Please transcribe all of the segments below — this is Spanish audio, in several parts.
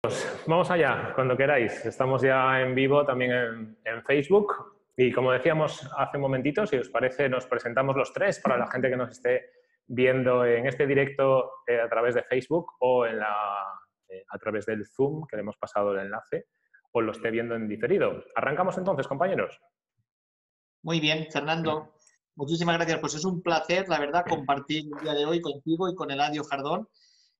Vamos allá, cuando queráis. Estamos ya en vivo también en Facebook y como decíamos hace un momentito, si os parece, nos presentamos los tres para la gente que nos esté viendo en este directo a través de Facebook o a través del Zoom, que le hemos pasado el enlace, o lo esté viendo en diferido. ¿Arrancamos entonces, compañeros? Muy bien, Fernando. Muchísimas gracias. Pues es un placer, la verdad, compartir el día de hoy contigo y con Eladio Jardón.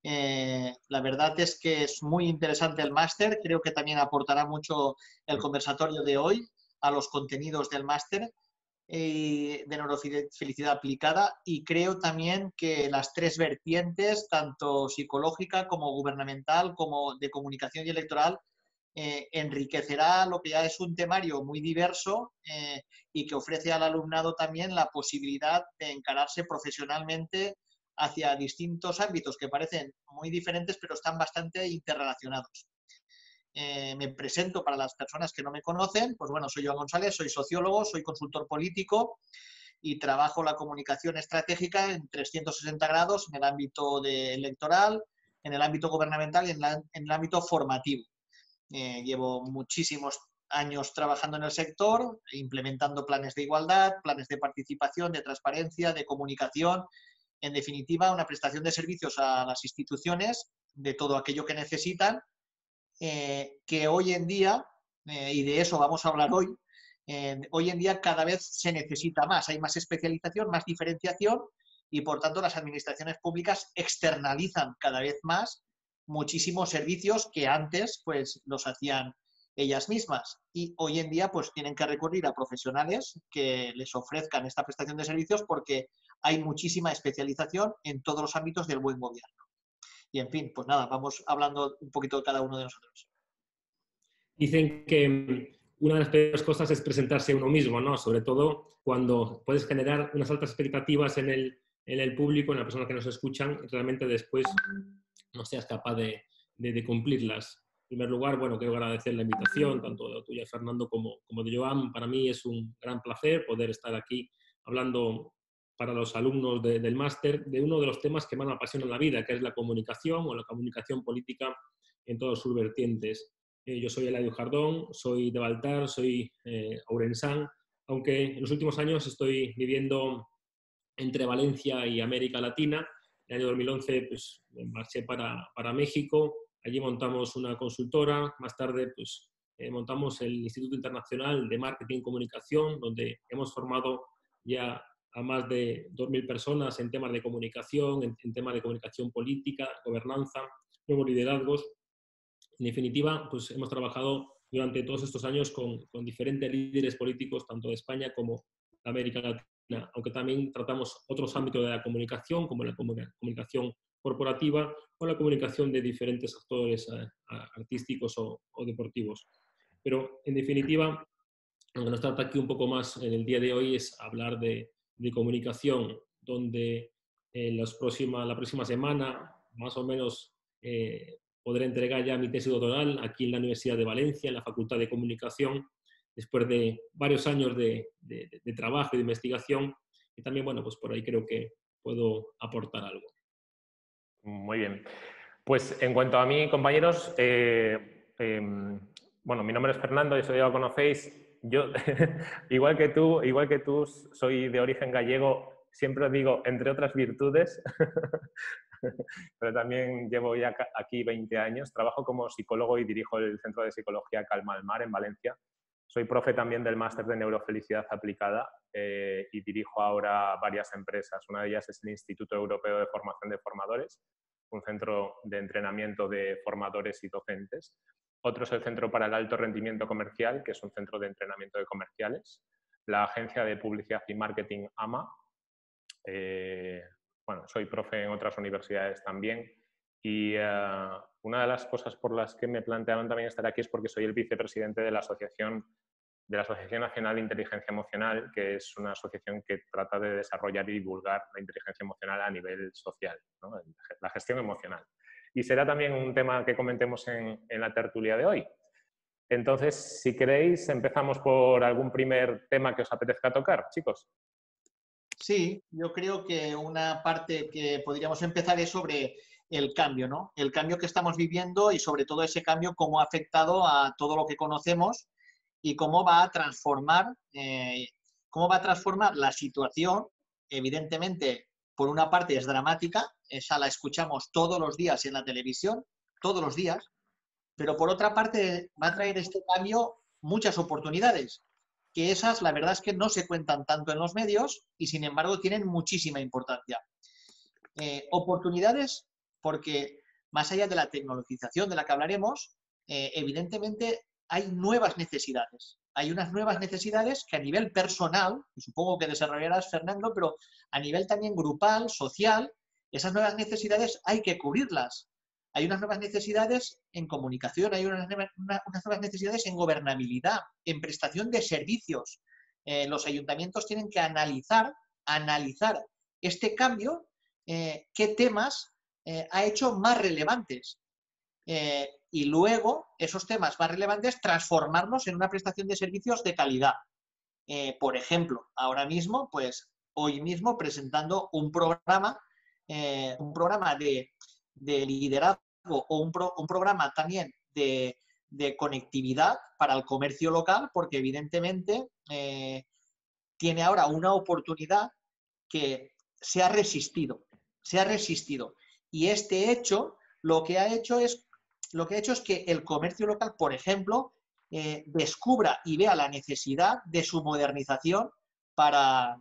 La verdad es que es muy interesante el máster. Creo que también aportará mucho el conversatorio de hoy a los contenidos del máster de neurofelicidad aplicada, y creo también que las tres vertientes, tanto psicológica como gubernamental, como de comunicación y electoral, enriquecerá lo que ya es un temario muy diverso y que ofrece al alumnado también la posibilidad de encararse profesionalmente hacia distintos ámbitos que parecen muy diferentes, pero están bastante interrelacionados. Me presento para las personas que no me conocen. Pues bueno, soy Joan González, soy sociólogo, soy consultor político y trabajo la comunicación estratégica en 360 grados en el ámbito electoral, en el ámbito gubernamental y en el ámbito formativo. Llevo muchísimos años trabajando en el sector, implementando planes de igualdad, planes de participación, de transparencia, de comunicación, en definitiva, una prestación de servicios a las instituciones de todo aquello que necesitan, que hoy en día, y de eso vamos a hablar hoy, hoy en día cada vez se necesita más, hay más especialización, más diferenciación y por tanto las administraciones públicas externalizan cada vez más muchísimos servicios que antes pues los hacían ellas mismas, y hoy en día pues tienen que recurrir a profesionales que les ofrezcan esta prestación de servicios porque hay muchísima especialización en todos los ámbitos del buen gobierno. Y en fin, pues nada, vamos hablando un poquito de cada uno de nosotros. Dicen que una de las peores cosas es presentarse a uno mismo, ¿no? Sobre todo cuando puedes generar unas altas expectativas en el público, en las personas que nos escuchan, y realmente después no seas capaz de cumplirlas. En primer lugar, bueno, quiero agradecer la invitación, tanto de la tuya, Fernando, como de Joan. Para mí es un gran placer poder estar aquí hablando para los alumnos del máster de uno de los temas que más me apasiona en la vida, que es la comunicación o la comunicación política en todas sus vertientes. Yo soy Eladio Jardón, soy de Baltar, soy ourensán, aunque en los últimos años estoy viviendo entre Valencia y América Latina. En el año 2011 pues, marché para México, allí montamos una consultora, más tarde pues, montamos el Instituto Internacional de Marketing y Comunicación, donde hemos formado ya a más de 2.000 personas en temas de comunicación, en temas de comunicación política, gobernanza, nuevos liderazgos. En definitiva, pues hemos trabajado durante todos estos años con diferentes líderes políticos, tanto de España como de América Latina, aunque también tratamos otros ámbitos de la comunicación, como la comunicación corporativa o la comunicación de diferentes actores artísticos o deportivos. Pero, en definitiva, lo que nos trata aquí un poco más en el día de hoy es hablar de comunicación, donde la próxima semana, más o menos, podré entregar ya mi tesis doctoral aquí en la Universidad de Valencia, en la Facultad de Comunicación, después de varios años de trabajo y de investigación. Y también, bueno, pues por ahí creo que puedo aportar algo. Muy bien. Pues en cuanto a mí, compañeros, bueno, mi nombre es Fernando, eso ya lo conocéis. Yo, igual que tú, soy de origen gallego, siempre os digo, entre otras virtudes, pero también llevo ya aquí 20 años. Trabajo como psicólogo y dirijo el Centro de Psicología Calma al Mar en Valencia. Soy profe también del máster de neurofelicidad aplicada y dirijo ahora varias empresas. Una de ellas es el Instituto Europeo de Formación de Formadores, un centro de entrenamiento de formadores y docentes. Otro es el Centro para el Alto Rendimiento Comercial, que es un centro de entrenamiento de comerciales. La Agencia de Publicidad y Marketing AMA. Bueno, soy profe en otras universidades también. Y una de las cosas por las que me plantearon también estar aquí es porque soy el vicepresidente de la Asociación Nacional de Inteligencia Emocional, que es una asociación que trata de desarrollar y divulgar la inteligencia emocional a nivel social, ¿no? La gestión emocional. Y será también un tema que comentemos en la tertulia de hoy. Entonces, si queréis, empezamos por algún primer tema que os apetezca tocar, chicos. Sí, yo creo que una parte que podríamos empezar es sobre el cambio, ¿no? El cambio que estamos viviendo y sobre todo ese cambio cómo ha afectado a todo lo que conocemos y cómo va a transformar la situación. Evidentemente, por una parte es dramática, esa la escuchamos todos los días en la televisión, todos los días, pero por otra parte va a traer este cambio muchas oportunidades, que esas la verdad es que no se cuentan tanto en los medios y sin embargo tienen muchísima importancia. Oportunidades porque más allá de la tecnologización de la que hablaremos, evidentemente hay nuevas necesidades. Hay unas nuevas necesidades que a nivel personal, y supongo que desarrollarás, Fernando, pero a nivel también grupal, social, esas nuevas necesidades hay que cubrirlas. Hay unas nuevas necesidades en comunicación, hay unas nuevas necesidades en gobernabilidad, en prestación de servicios. Los ayuntamientos tienen que analizar este cambio, qué temas ha hecho más relevantes. Y luego, esos temas más relevantes, transformarlos en una prestación de servicios de calidad. Por ejemplo, ahora mismo, pues hoy mismo presentando un programa de liderazgo o un programa también de conectividad para el comercio local, porque evidentemente tiene ahora una oportunidad que se ha resistido. Y este hecho lo que ha hecho es que el comercio local, por ejemplo, descubra y vea la necesidad de su modernización para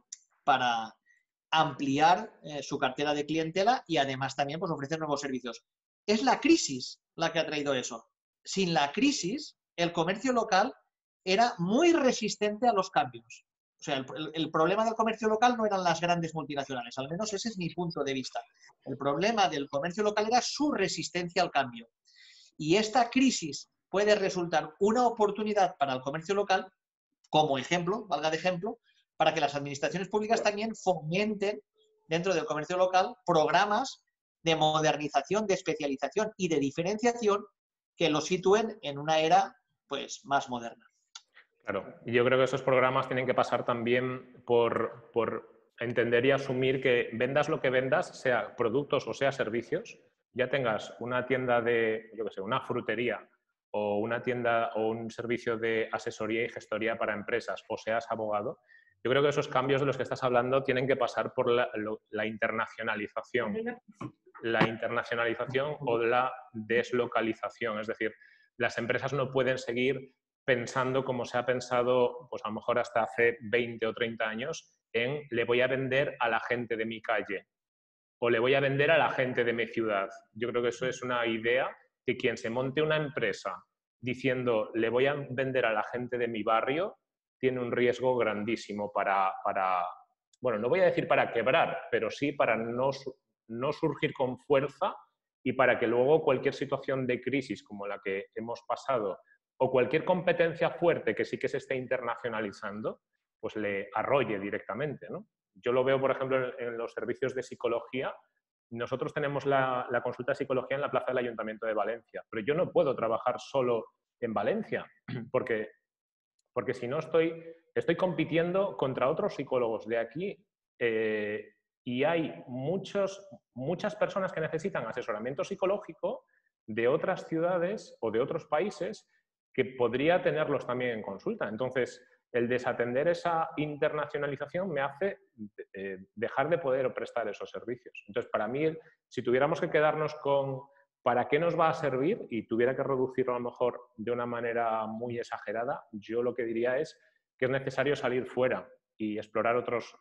ampliar su cartera de clientela y además también pues, ofrecer nuevos servicios. Es la crisis la que ha traído eso. Sin la crisis, el comercio local era muy resistente a los cambios. O sea, el problema del comercio local no eran las grandes multinacionales, al menos ese es mi punto de vista. El problema del comercio local era su resistencia al cambio. Y esta crisis puede resultar una oportunidad para el comercio local, como ejemplo, valga de ejemplo, para que las administraciones públicas también fomenten dentro del comercio local programas de modernización, de especialización y de diferenciación que lo sitúen en una era pues, más moderna. Claro, yo creo que esos programas tienen que pasar también por entender y asumir que vendas lo que vendas, sea productos o sea servicios, ya tengas una tienda de, yo qué sé, una frutería o una tienda o un servicio de asesoría y gestoría para empresas o seas abogado, yo creo que esos cambios de los que estás hablando tienen que pasar por la internacionalización. La internacionalización o la deslocalización, es decir, las empresas no pueden seguir pensando como se ha pensado, pues a lo mejor hasta hace 20 o 30 años, en le voy a vender a la gente de mi calle o le voy a vender a la gente de mi ciudad. Yo creo que eso es una idea que quien se monte una empresa diciendo le voy a vender a la gente de mi barrio tiene un riesgo grandísimo para bueno, no voy a decir para quebrar, pero sí para no surgir con fuerza y para que luego cualquier situación de crisis como la que hemos pasado o cualquier competencia fuerte que sí que se esté internacionalizando, pues le arrolle directamente, ¿no? Yo lo veo, por ejemplo, en los servicios de psicología. Nosotros tenemos la consulta de psicología en la plaza del Ayuntamiento de Valencia, pero yo no puedo trabajar solo en Valencia, porque si no estoy compitiendo contra otros psicólogos de aquí y hay muchas personas que necesitan asesoramiento psicológico de otras ciudades o de otros países que podría tenerlos también en consulta. Entonces, el desatender esa internacionalización me hace dejar de poder prestar esos servicios. Entonces, para mí, si tuviéramos que quedarnos con ¿para qué nos va a servir? Y tuviera que reducirlo a lo mejor de una manera muy exagerada, yo lo que diría es que es necesario salir fuera y explorar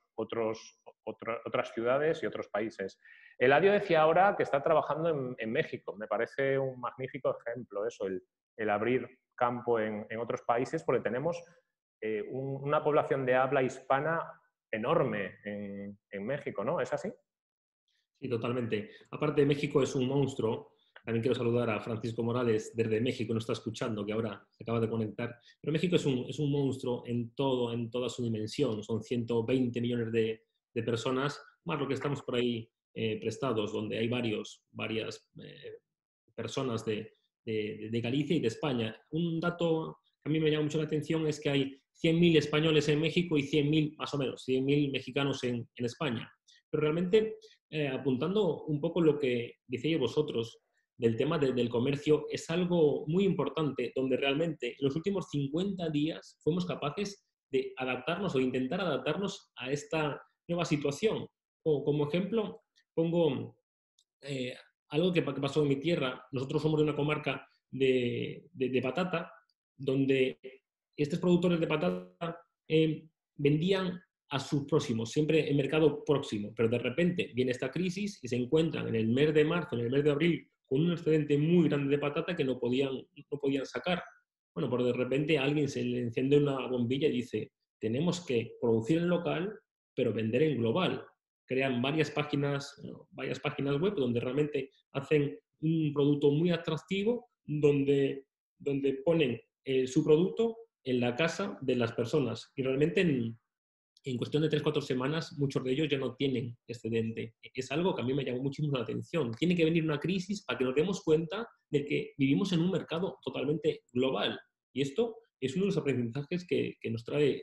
otras ciudades y otros países. Eladio decía ahora que está trabajando en México. Me parece un magnífico ejemplo eso, el abrir campo en otros países, porque tenemos una población de habla hispana enorme en México, ¿no? ¿Es así? Sí, totalmente. Aparte, México es un monstruo. También quiero saludar a Francisco Morales desde México, nos está escuchando, que ahora se acaba de conectar. Pero México es un monstruo en toda su dimensión. Son 120 millones de personas, más lo que estamos por ahí prestados, donde hay varias personas de Galicia y de España. Un dato que a mí me llama mucho la atención es que hay 100.000 españoles en México y 100.000, más o menos, 100.000 mexicanos en España. Pero realmente apuntando un poco lo que decíais vosotros del tema del comercio, es algo muy importante, donde realmente en los últimos 50 días fuimos capaces de adaptarnos o intentar adaptarnos a esta nueva situación. O, como ejemplo, pongo algo que pasó en mi tierra. Nosotros somos de una comarca de patata, donde estos productores de patata vendían a sus próximos, siempre en mercado próximo, pero de repente viene esta crisis y se encuentran en el mes de marzo, en el mes de abril, con un excedente muy grande de patata que no podían sacar. Bueno, pues de repente a alguien se le enciende una bombilla y dice, tenemos que producir en local, pero vender en global. Crean varias páginas web donde realmente hacen un producto muy atractivo, donde ponen su producto en la casa de las personas. Y realmente en cuestión de 3-4 semanas, muchos de ellos ya no tienen excedente. Es algo que a mí me llamó muchísimo la atención. Tiene que venir una crisis para que nos demos cuenta de que vivimos en un mercado totalmente global. Y esto es uno de los aprendizajes que nos trae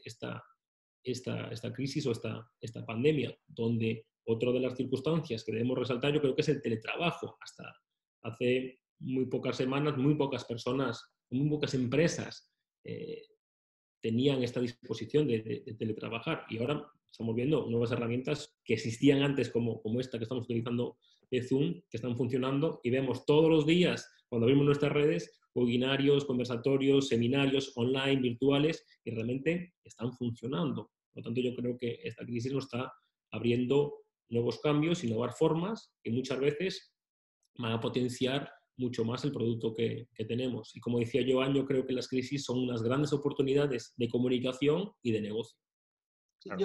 esta crisis o esta pandemia, donde otra de las circunstancias que debemos resaltar yo creo que es el teletrabajo. Hasta hace muy pocas semanas, muy pocas personas, muy pocas empresas tenían esta disposición de teletrabajar, y ahora estamos viendo nuevas herramientas que existían antes como esta que estamos utilizando de Zoom, que están funcionando, y vemos todos los días cuando abrimos nuestras redes webinarios, conversatorios, seminarios online, virtuales, y realmente están funcionando. Por lo tanto, yo creo que esta crisis nos está abriendo nuevos cambios y nuevas formas que muchas veces van a potenciar mucho más el producto que tenemos. Y como decía Joan, yo creo que las crisis son unas grandes oportunidades de comunicación y de negocio. Yo,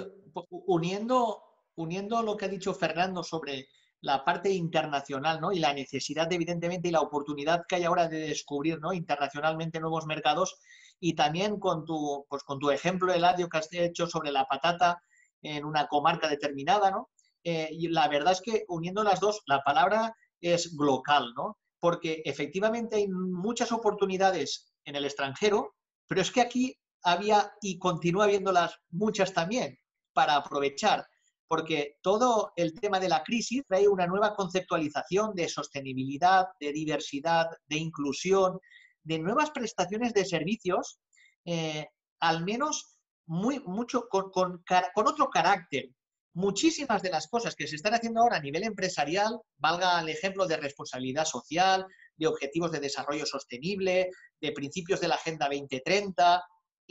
uniendo lo que ha dicho Fernando sobre la parte internacional, ¿no? Y la necesidad, evidentemente, y la oportunidad que hay ahora de descubrir, ¿no? Internacionalmente nuevos mercados, y también con tu ejemplo, Eladio, que has hecho sobre la patata en una comarca determinada, ¿no? Y la verdad es que uniendo las dos, la palabra es glocal, ¿no? Porque efectivamente hay muchas oportunidades en el extranjero, pero es que aquí había y continúa habiéndolas muchas también para aprovechar, porque todo el tema de la crisis trae una nueva conceptualización de sostenibilidad, de diversidad, de inclusión, de nuevas prestaciones de servicios, al menos mucho con otro carácter. Muchísimas de las cosas que se están haciendo ahora a nivel empresarial, valga el ejemplo de responsabilidad social, de objetivos de desarrollo sostenible, de principios de la Agenda 2030,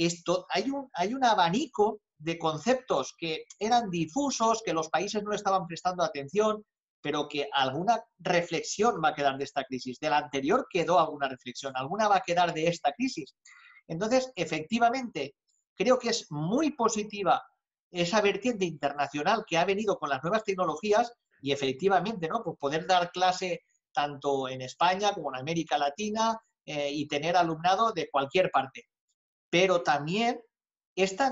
hay un abanico de conceptos que eran difusos, que los países no estaban prestando atención, pero que alguna reflexión va a quedar de esta crisis. De la anterior quedó alguna reflexión, alguna va a quedar de esta crisis. Entonces, efectivamente, creo que es muy positiva esa vertiente internacional que ha venido con las nuevas tecnologías y efectivamente, ¿no? Pues poder dar clase tanto en España como en América Latina y tener alumnado de cualquier parte. Pero también esta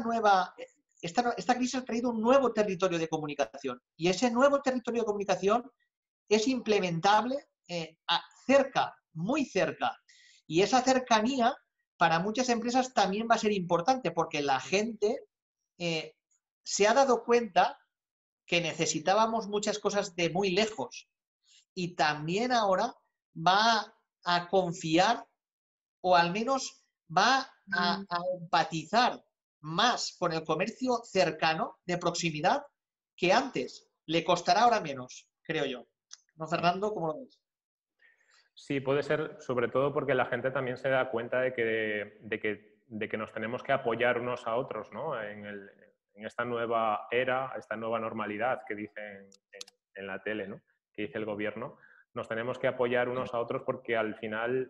crisis ha traído un nuevo territorio de comunicación y ese nuevo territorio de comunicación es implementable cerca, muy cerca. Y esa cercanía para muchas empresas también va a ser importante porque la gente se ha dado cuenta que necesitábamos muchas cosas de muy lejos y también ahora va a confiar o al menos va a empatizar más con el comercio cercano, de proximidad, que antes. Le costará ahora menos, creo yo. ¿No, Fernando? ¿Cómo lo ves? Sí, puede ser, sobre todo porque la gente también se da cuenta de que nos tenemos que apoyar unos a otros, ¿no? En esta nueva era, esta nueva normalidad que dicen en la tele, ¿no? Que dice el gobierno. Nos tenemos que apoyar unos a otros porque al final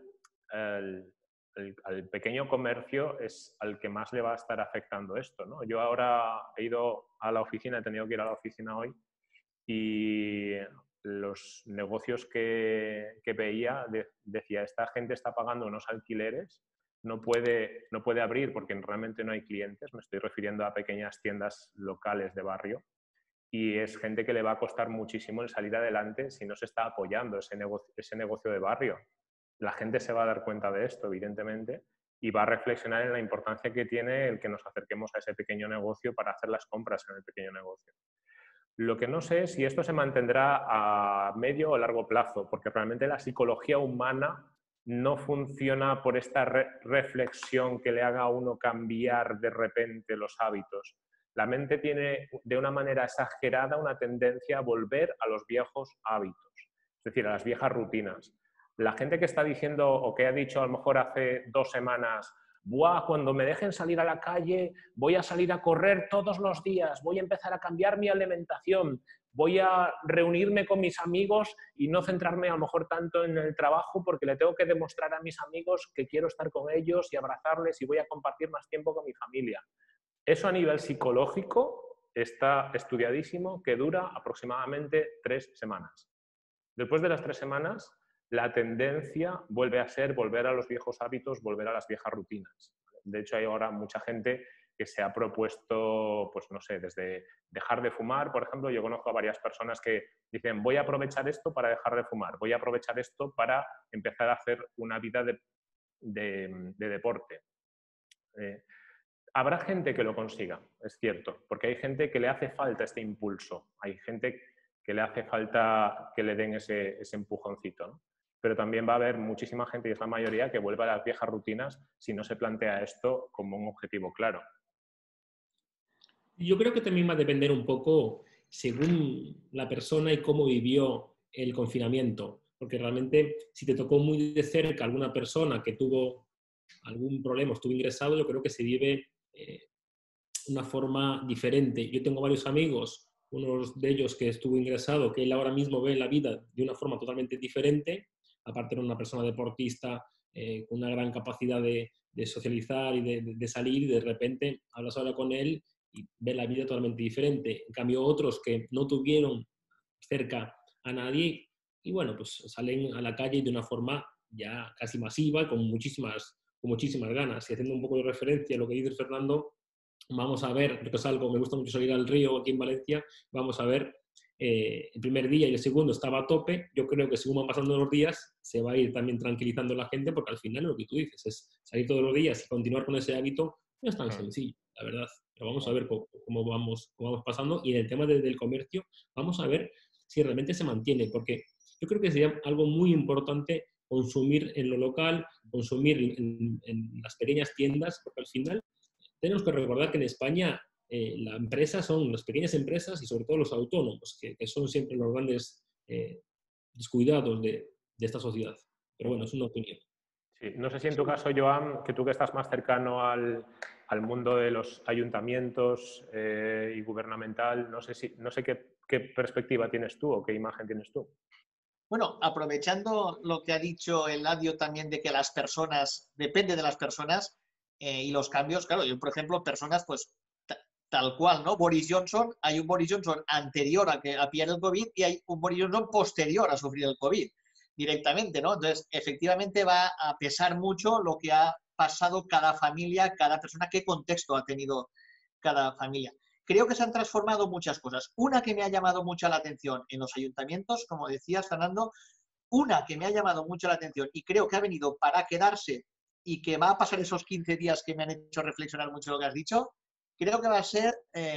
al pequeño comercio es al que más le va a estar afectando esto, ¿no? Yo ahora he ido a la oficina, he tenido que ir a la oficina hoy y los negocios que veía decía, esta gente está pagando unos alquileres, no puede abrir porque realmente no hay clientes, me estoy refiriendo a pequeñas tiendas locales de barrio, y es gente que le va a costar muchísimo el salir adelante si no se está apoyando ese negocio de barrio. La gente se va a dar cuenta de esto, evidentemente, y va a reflexionar en la importancia que tiene el que nos acerquemos a ese pequeño negocio para hacer las compras en el pequeño negocio. Lo que no sé es si esto se mantendrá a medio o largo plazo, porque realmente la psicología humana no funciona por esta reflexión que le haga a uno cambiar de repente los hábitos. La mente tiene de una manera exagerada una tendencia a volver a los viejos hábitos, es decir, a las viejas rutinas. La gente que está diciendo o que ha dicho a lo mejor hace 2 semanas: buah, cuando me dejen salir a la calle voy a salir a correr todos los días, voy a empezar a cambiar mi alimentación, voy a reunirme con mis amigos y no centrarme a lo mejor tanto en el trabajo porque le tengo que demostrar a mis amigos que quiero estar con ellos y abrazarles y voy a compartir más tiempo con mi familia. Eso a nivel psicológico está estudiadísimo, que dura aproximadamente 3 semanas. Después de las 3 semanas, la tendencia vuelve a ser volver a los viejos hábitos, volver a las viejas rutinas. De hecho, hay ahora mucha gente que se ha propuesto, pues no sé, desde dejar de fumar, por ejemplo. Yo conozco a varias personas que dicen: voy a aprovechar esto para dejar de fumar, voy a aprovechar esto para empezar a hacer una vida de deporte. Habrá gente que lo consiga, es cierto, porque hay gente que le hace falta este impulso, hay gente que le hace falta que le den ese empujoncito, ¿no? Pero también va a haber muchísima gente, y es la mayoría, que vuelve a las viejas rutinas si no se plantea esto como un objetivo claro. Yo creo que también va a depender un poco según la persona y cómo vivió el confinamiento, porque realmente si te tocó muy de cerca alguna persona que tuvo algún problema, estuvo ingresado, yo creo que se vive una forma diferente. Yo tengo varios amigos, uno de ellos que estuvo ingresado, que él ahora mismo ve la vida de una forma totalmente diferente, aparte de una persona deportista con una gran capacidad de socializar y de salir, y de repente hablas ahora con él y ve la vida totalmente diferente. En cambio, otros que no tuvieron cerca a nadie y bueno, pues salen a la calle de una forma ya casi masiva, con muchísimas ganas. Y haciendo un poco de referencia a lo que dice Fernando, vamos a ver, porque es algo, me gusta mucho salir al río aquí en Valencia, vamos a ver, el primer día y el segundo estaba a tope. Yo creo que según van pasando los días se va a ir también tranquilizando la gente, porque al final lo que tú dices es salir todos los días y continuar con ese hábito no es tan sencillo, la verdad. Pero vamos a ver cómo vamos pasando. Y en el tema del comercio, vamos a ver si realmente se mantiene, porque yo creo que sería algo muy importante consumir en lo local, consumir en las pequeñas tiendas, porque al final tenemos que recordar que en España la empresa son las pequeñas empresas y sobre todo los autónomos, que son siempre los grandes descuidados de esta sociedad. Pero bueno, es una opinión. Sí, no sé si en tu caso, Joan, que tú que estás más cercano al mundo de los ayuntamientos y gubernamental, no sé qué perspectiva tienes tú o qué imagen tienes tú. Bueno, aprovechando lo que ha dicho Eladio también de que las personas, depende de las personas y los cambios, claro, yo por ejemplo, personas pues tal cual, ¿no? Boris Johnson, hay un Boris Johnson anterior a pillar el COVID y hay un Boris Johnson posterior a sufrir el COVID directamente, ¿no? Entonces, efectivamente va a pesar mucho lo que ha pasado cada familia, cada persona, qué contexto ha tenido cada familia. Creo que se han transformado muchas cosas. Una que me ha llamado mucho la atención en los ayuntamientos, como decías, Fernando, una que me ha llamado mucho la atención y creo que ha venido para quedarse y que va a pasar esos 15 días que me han hecho reflexionar mucho lo que has dicho, creo que va a ser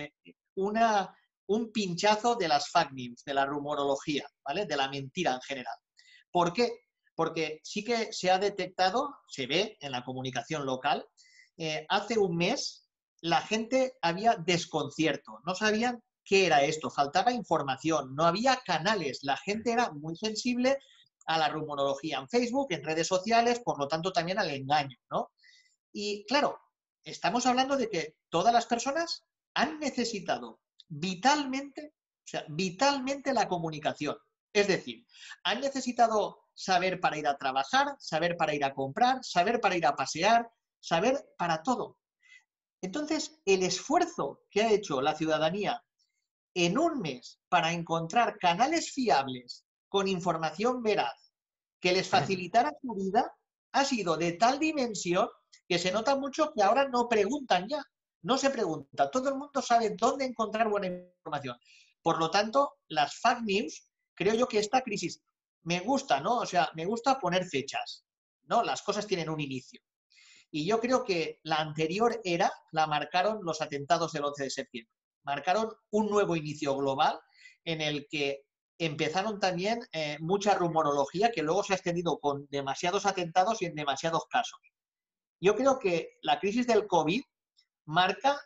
un pinchazo de las fake news, de la rumorología, ¿vale? De la mentira en general. ¿Por qué? Porque sí que se ha detectado, se ve en la comunicación local, hace un mes la gente había desconcierto, no sabían qué era esto, faltaba información, no había canales, la gente era muy sensible a la rumorología en Facebook, en redes sociales, por lo tanto también al engaño, ¿no? Y claro, estamos hablando de que todas las personas han necesitado vitalmente, o sea, vitalmente la comunicación. Es decir, han necesitado saber para ir a trabajar, saber para ir a comprar, saber para ir a pasear, saber para todo. Entonces, el esfuerzo que ha hecho la ciudadanía en un mes para encontrar canales fiables con información veraz que les facilitara su vida ha sido de tal dimensión que se nota mucho que ahora no preguntan ya, no se pregunta, todo el mundo sabe dónde encontrar buena información. Por lo tanto, las fake news, creo yo que esta crisis me gusta, ¿no? O sea, me gusta poner fechas, ¿no? Las cosas tienen un inicio. Y yo creo que la anterior era la marcaron los atentados del 11 de septiembre. marcaron un nuevo inicio global en el que empezaron también mucha rumorología que luego se ha extendido con demasiados atentados y en demasiados casos. Yo creo que la crisis del COVID marca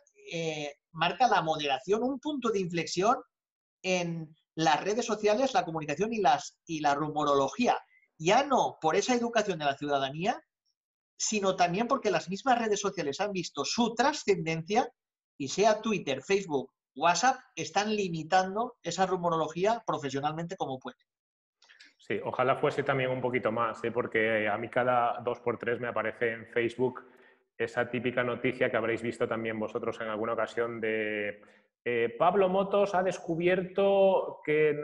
la moderación, un punto de inflexión en las redes sociales, la comunicación y la rumorología. Ya no por esa educación de la ciudadanía, sino también porque las mismas redes sociales han visto su trascendencia y sea Twitter, Facebook, WhatsApp, están limitando esa rumorología profesionalmente como pueden. Sí, ojalá fuese también un poquito más, porque a mí cada 2x3 me aparece en Facebook esa típica noticia que habréis visto también vosotros en alguna ocasión de Pablo Motos ha descubierto que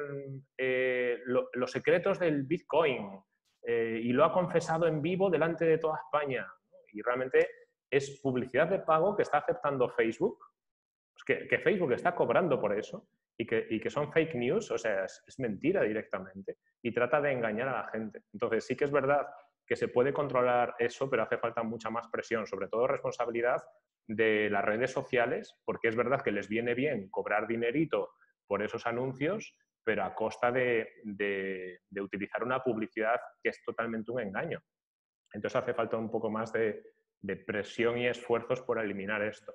los secretos del Bitcoin y lo ha confesado en vivo delante de toda España. Y realmente es publicidad de pago que está aceptando Facebook, que Facebook está cobrando por eso y que son fake news, o sea, es mentira directamente y trata de engañar a la gente. Entonces sí que es verdad que se puede controlar eso, pero hace falta mucha más presión, sobre todo responsabilidad de las redes sociales, porque es verdad que les viene bien cobrar dinerito por esos anuncios, pero a costa de utilizar una publicidad que es totalmente un engaño. Entonces hace falta un poco más de presión y esfuerzos por eliminar esto.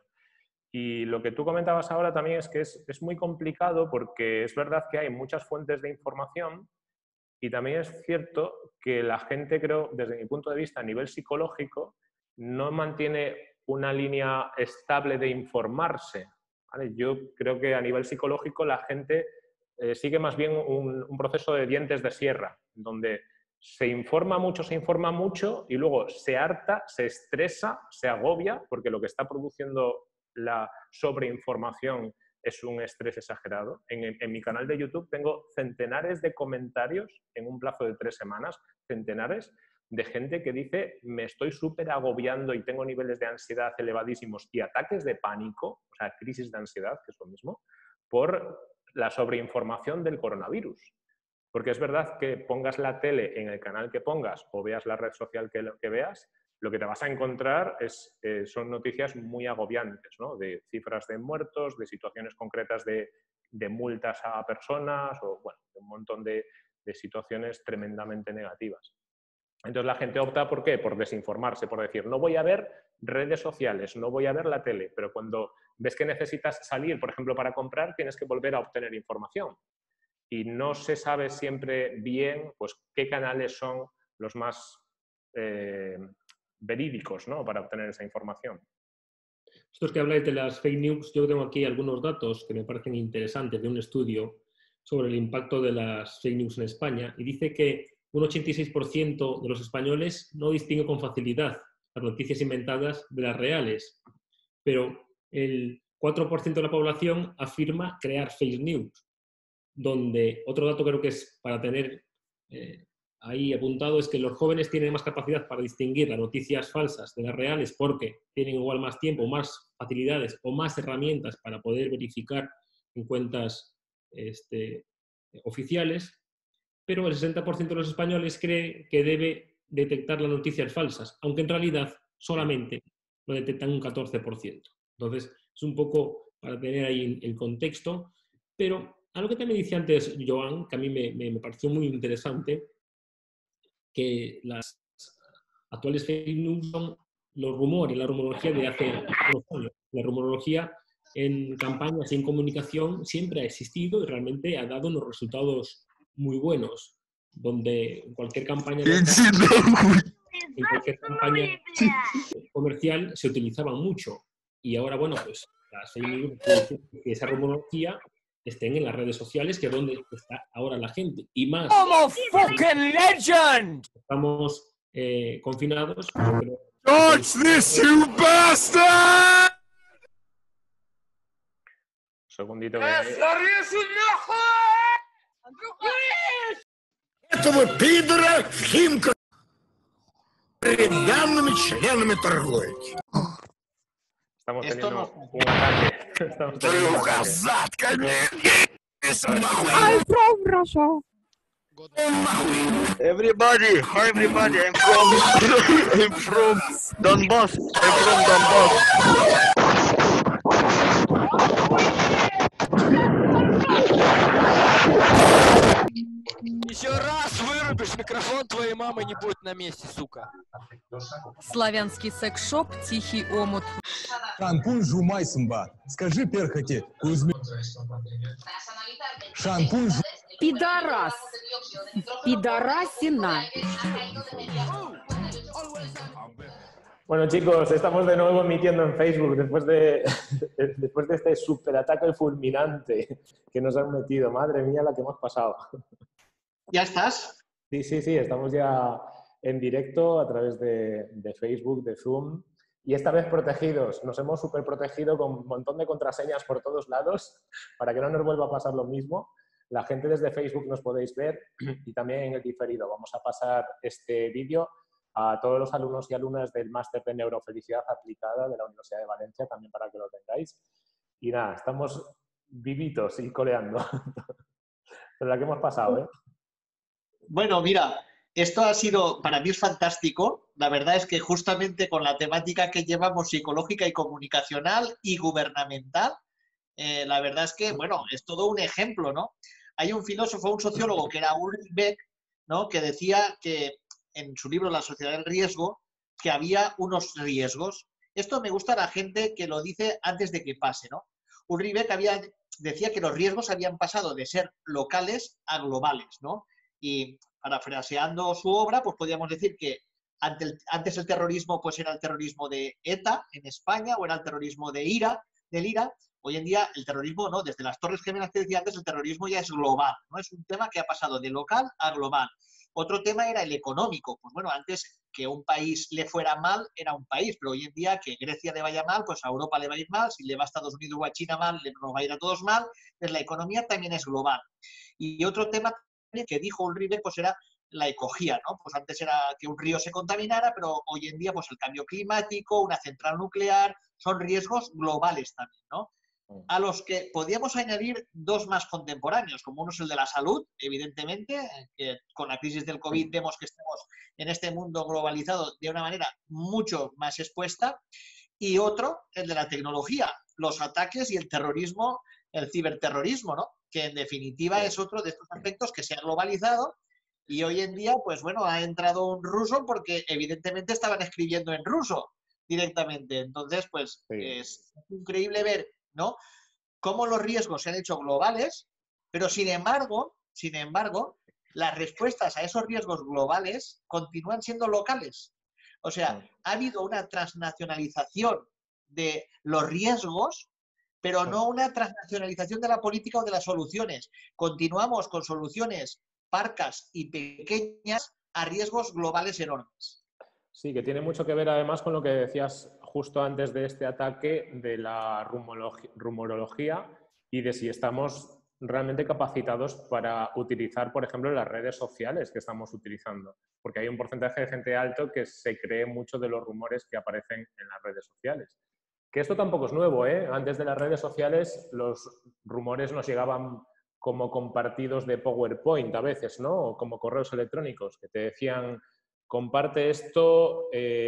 Y lo que tú comentabas ahora también es que es muy complicado porque es verdad que hay muchas fuentes de información y también es cierto que la gente, creo, desde mi punto de vista, a nivel psicológico, no mantiene una línea estable de informarse, ¿vale? Yo creo que a nivel psicológico la gente sigue más bien un proceso de dientes de sierra, donde se informa mucho y luego se harta, se estresa, se agobia, porque lo que está produciendo la sobreinformación es un estrés exagerado. En mi canal de YouTube tengo centenares de comentarios en un plazo de 3 semanas, centenares de gente que dice me estoy súper agobiando y tengo niveles de ansiedad elevadísimos y ataques de pánico, o sea, crisis de ansiedad, que es lo mismo, por la sobreinformación del coronavirus. Porque es verdad que pongas la tele en el canal que pongas o veas la red social que veas, lo que te vas a encontrar son noticias muy agobiantes, ¿no? De cifras de muertos, de situaciones concretas de multas a personas o, bueno, un montón de situaciones tremendamente negativas. Entonces la gente opta ¿por qué? Por desinformarse, por decir, no voy a ver redes sociales, no voy a ver la tele, pero cuando ves que necesitas salir, por ejemplo, para comprar, tienes que volver a obtener información. Y no se sabe siempre bien pues, qué canales son los más verídicos, ¿no? Para obtener esa información. Vosotros que habláis de las fake news, yo tengo aquí algunos datos que me parecen interesantes de un estudio sobre el impacto de las fake news en España y dice que un 86% de los españoles no distingue con facilidad las noticias inventadas de las reales, pero el 4% de la población afirma crear fake news, donde otro dato creo que es para tener ahí apuntado es que los jóvenes tienen más capacidad para distinguir las noticias falsas de las reales porque tienen igual más tiempo, más facilidades o más herramientas para poder verificar en cuentas oficiales, pero el 60% de los españoles cree que debe detectar las noticias falsas, aunque en realidad solamente lo detectan un 14%. Entonces, es un poco para tener ahí el contexto, pero algo que también decía antes Joan, que a mí me pareció muy interesante, que las actuales fake news son los rumores, la rumorología de hace unos años. La rumorología en campañas y en comunicación siempre ha existido y realmente ha dado unos resultados muy buenos, donde en cualquier campaña comercial se utilizaban mucho. Y ahora, bueno, pues las fake news, que esa rumorología estén en las redes sociales, que es donde está ahora la gente. Y más. ¡Como fucking legend! Estamos confinados. Dodge this, you bastard! Segundito. Этого пидора Химка данными членами торгует. Estamos teniendo un ataque. Estamos teniendo un ataque. I'm from Russia. Everybody, hi everybody, I'm from Donbass. I'm from Donbass. вырубишь микрофон, твоей мамы не будет на месте, сука. Славянский секс-шоп «Тихий омут». Шампунь жумайсың ба? Скажи перхоти, көзіме... Шампунь Пидорас. Пидорасина. Bueno, chicos, estamos de nuevo emitiendo en Facebook después de este superataque fulminante que nos han metido. Madre mía, la que hemos pasado. ¿Ya estás? Sí, estamos ya en directo a través de Facebook, de Zoom, y esta vez protegidos. Nos hemos súper protegido con un montón de contraseñas por todos lados para que no nos vuelva a pasar lo mismo. La gente desde Facebook nos podéis ver y también en el diferido. Vamos a pasar este vídeo a todos los alumnos y alumnas del máster de neurofelicidad aplicada de la Universidad de Valencia, también para que lo tengáis. Y nada, estamos vivitos y coleando. Pero la que hemos pasado, ¿eh? Bueno, mira, esto ha sido, para mí es fantástico. La verdad es que justamente con la temática que llevamos psicológica y comunicacional y gubernamental, la verdad es que, bueno, es todo un ejemplo, ¿no? Hay un filósofo, un sociólogo que era Ulrich Beck, ¿no? Que decía que en su libro La sociedad del riesgo, que había unos riesgos. Esto me gusta a la gente que lo dice antes de que pase, ¿no? Ulrich Beck decía que los riesgos habían pasado de ser locales a globales, ¿no? Y parafraseando su obra, pues podríamos decir que antes el terrorismo pues era el terrorismo de ETA en España o era el terrorismo del IRA. Hoy en día el terrorismo, ¿no? Desde las Torres Gemelas que decía antes, el terrorismo ya es global, ¿no? Es un tema que ha pasado de local a global. Otro tema era el económico. Pues bueno, antes que un país le fuera mal, era un país, pero hoy en día que Grecia le vaya mal, pues a Europa le va a ir mal, si le va a Estados Unidos o a China mal, nos va a ir a todos mal. Entonces la economía también es global. Y otro tema que dijo Ulrich Beck, pues era la ecología, ¿no? Pues antes era que un río se contaminara, pero hoy en día pues el cambio climático, una central nuclear, son riesgos globales también, ¿no? A los que podíamos añadir dos más contemporáneos, como uno es el de la salud, evidentemente, que con la crisis del COVID vemos que estamos en este mundo globalizado de una manera mucho más expuesta, y otro, el de la tecnología, los ataques y el terrorismo, el ciberterrorismo, ¿no? Que en definitiva es otro de estos aspectos que se ha globalizado y hoy en día, pues bueno, ha entrado un ruso porque evidentemente estaban escribiendo en ruso directamente. Entonces, pues sí, es increíble ver, ¿no? Cómo los riesgos se han hecho globales, pero sin embargo, las respuestas a esos riesgos globales continúan siendo locales. O sea, ha habido una transnacionalización de los riesgos, pero no una transnacionalización de la política o de las soluciones. Continuamos con soluciones parcas y pequeñas a riesgos globales enormes. Sí, que tiene mucho que ver además con lo que decías justo antes de este ataque de la rumorología y de si estamos realmente capacitados para utilizar, por ejemplo, las redes sociales que estamos utilizando. Porque hay un porcentaje de gente alto que se cree mucho de los rumores que aparecen en las redes sociales. Que esto tampoco es nuevo, ¿eh? Antes de las redes sociales los rumores nos llegaban como compartidos de PowerPoint a veces, ¿no? O como correos electrónicos que te decían comparte esto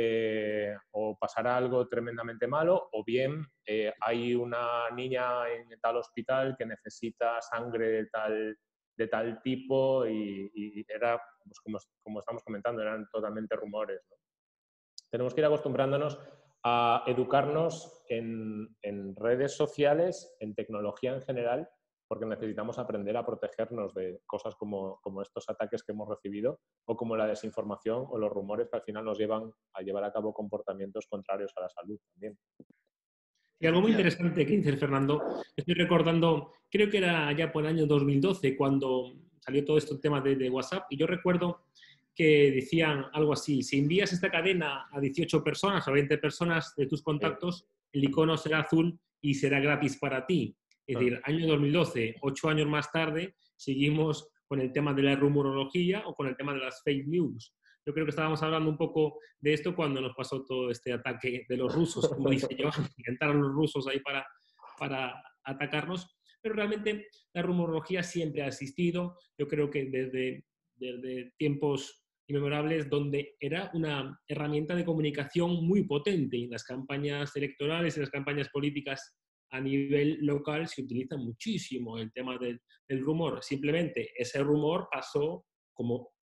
o pasará algo tremendamente malo, o bien hay una niña en tal hospital que necesita sangre de tal tipo y era, pues como estamos comentando, eran totalmente rumores, ¿no? Tenemos que ir acostumbrándonos a educarnos en redes sociales, en tecnología en general, porque necesitamos aprender a protegernos de cosas como estos ataques que hemos recibido o como la desinformación o los rumores que al final nos llevan a llevar a cabo comportamientos contrarios a la salud también. Y algo muy interesante que dice Fernando, estoy recordando, creo que era ya por el año 2012 cuando salió todo este tema de WhatsApp y yo recuerdo que decían algo así, si envías esta cadena a 18 personas o 20 personas de tus contactos, el icono será azul y será gratis para ti. Es decir, año 2012, 8 años más tarde, seguimos con el tema de la rumorología o con el tema de las fake news. Yo creo que estábamos hablando un poco de esto cuando nos pasó todo este ataque de los rusos, como dice yo, intentaron los rusos ahí para atacarnos, pero realmente la rumorología siempre ha existido. Yo creo que desde tiempos inmemorables, donde era una herramienta de comunicación muy potente. En las campañas electorales y las campañas políticas a nivel local se utiliza muchísimo el tema del rumor. Simplemente ese rumor pasó como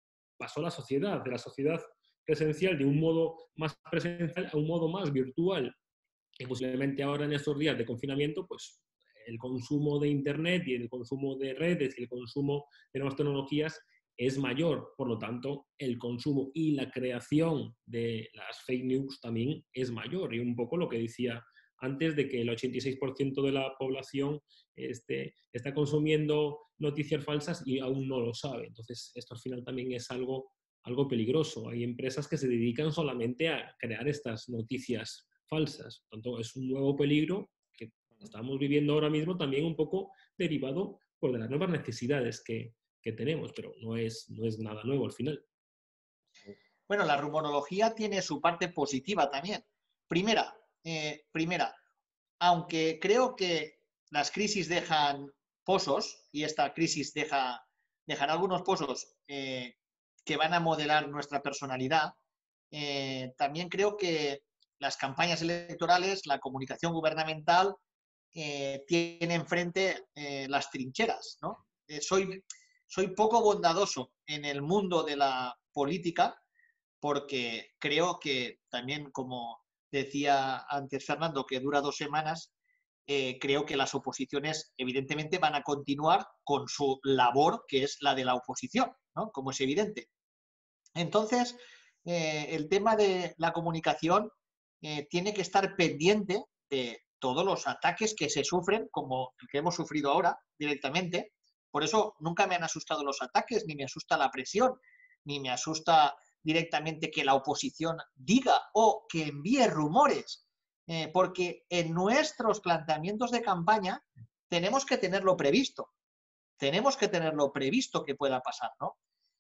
pasó la sociedad, de la sociedad presencial de un modo más presencial a un modo más virtual. Y posiblemente ahora en estos días de confinamiento, pues el consumo de Internet y el consumo de redes y el consumo de nuevas tecnologías es mayor. Por lo tanto, el consumo y la creación de las fake news también es mayor. Y un poco lo que decía antes de que el 86% de la población está consumiendo noticias falsas y aún no lo sabe. Entonces, esto al final también es algo peligroso. Hay empresas que se dedican solamente a crear estas noticias falsas. Por tanto, es un nuevo peligro que estamos viviendo ahora mismo, también un poco derivado por de las nuevas necesidades que tenemos, pero no es nada nuevo al final. Bueno, la rumorología tiene su parte positiva también. Primera, aunque creo que las crisis dejan pozos, y esta crisis dejará algunos pozos que van a modelar nuestra personalidad, también creo que las campañas electorales, la comunicación gubernamental, tiene enfrente las trincheras, ¿no? Soy poco bondadoso en el mundo de la política porque creo que también, como decía antes Fernando, que dura 2 semanas, creo que las oposiciones evidentemente van a continuar con su labor, que es la de la oposición, ¿no? Como es evidente. Entonces, el tema de la comunicación tiene que estar pendiente de todos los ataques que se sufren, como el que hemos sufrido ahora directamente. Por eso nunca me han asustado los ataques, ni me asusta la presión, ni me asusta directamente que la oposición diga o que envíe rumores, porque en nuestros planteamientos de campaña tenemos que tenerlo previsto. Tenemos que tenerlo previsto que pueda pasar, ¿no?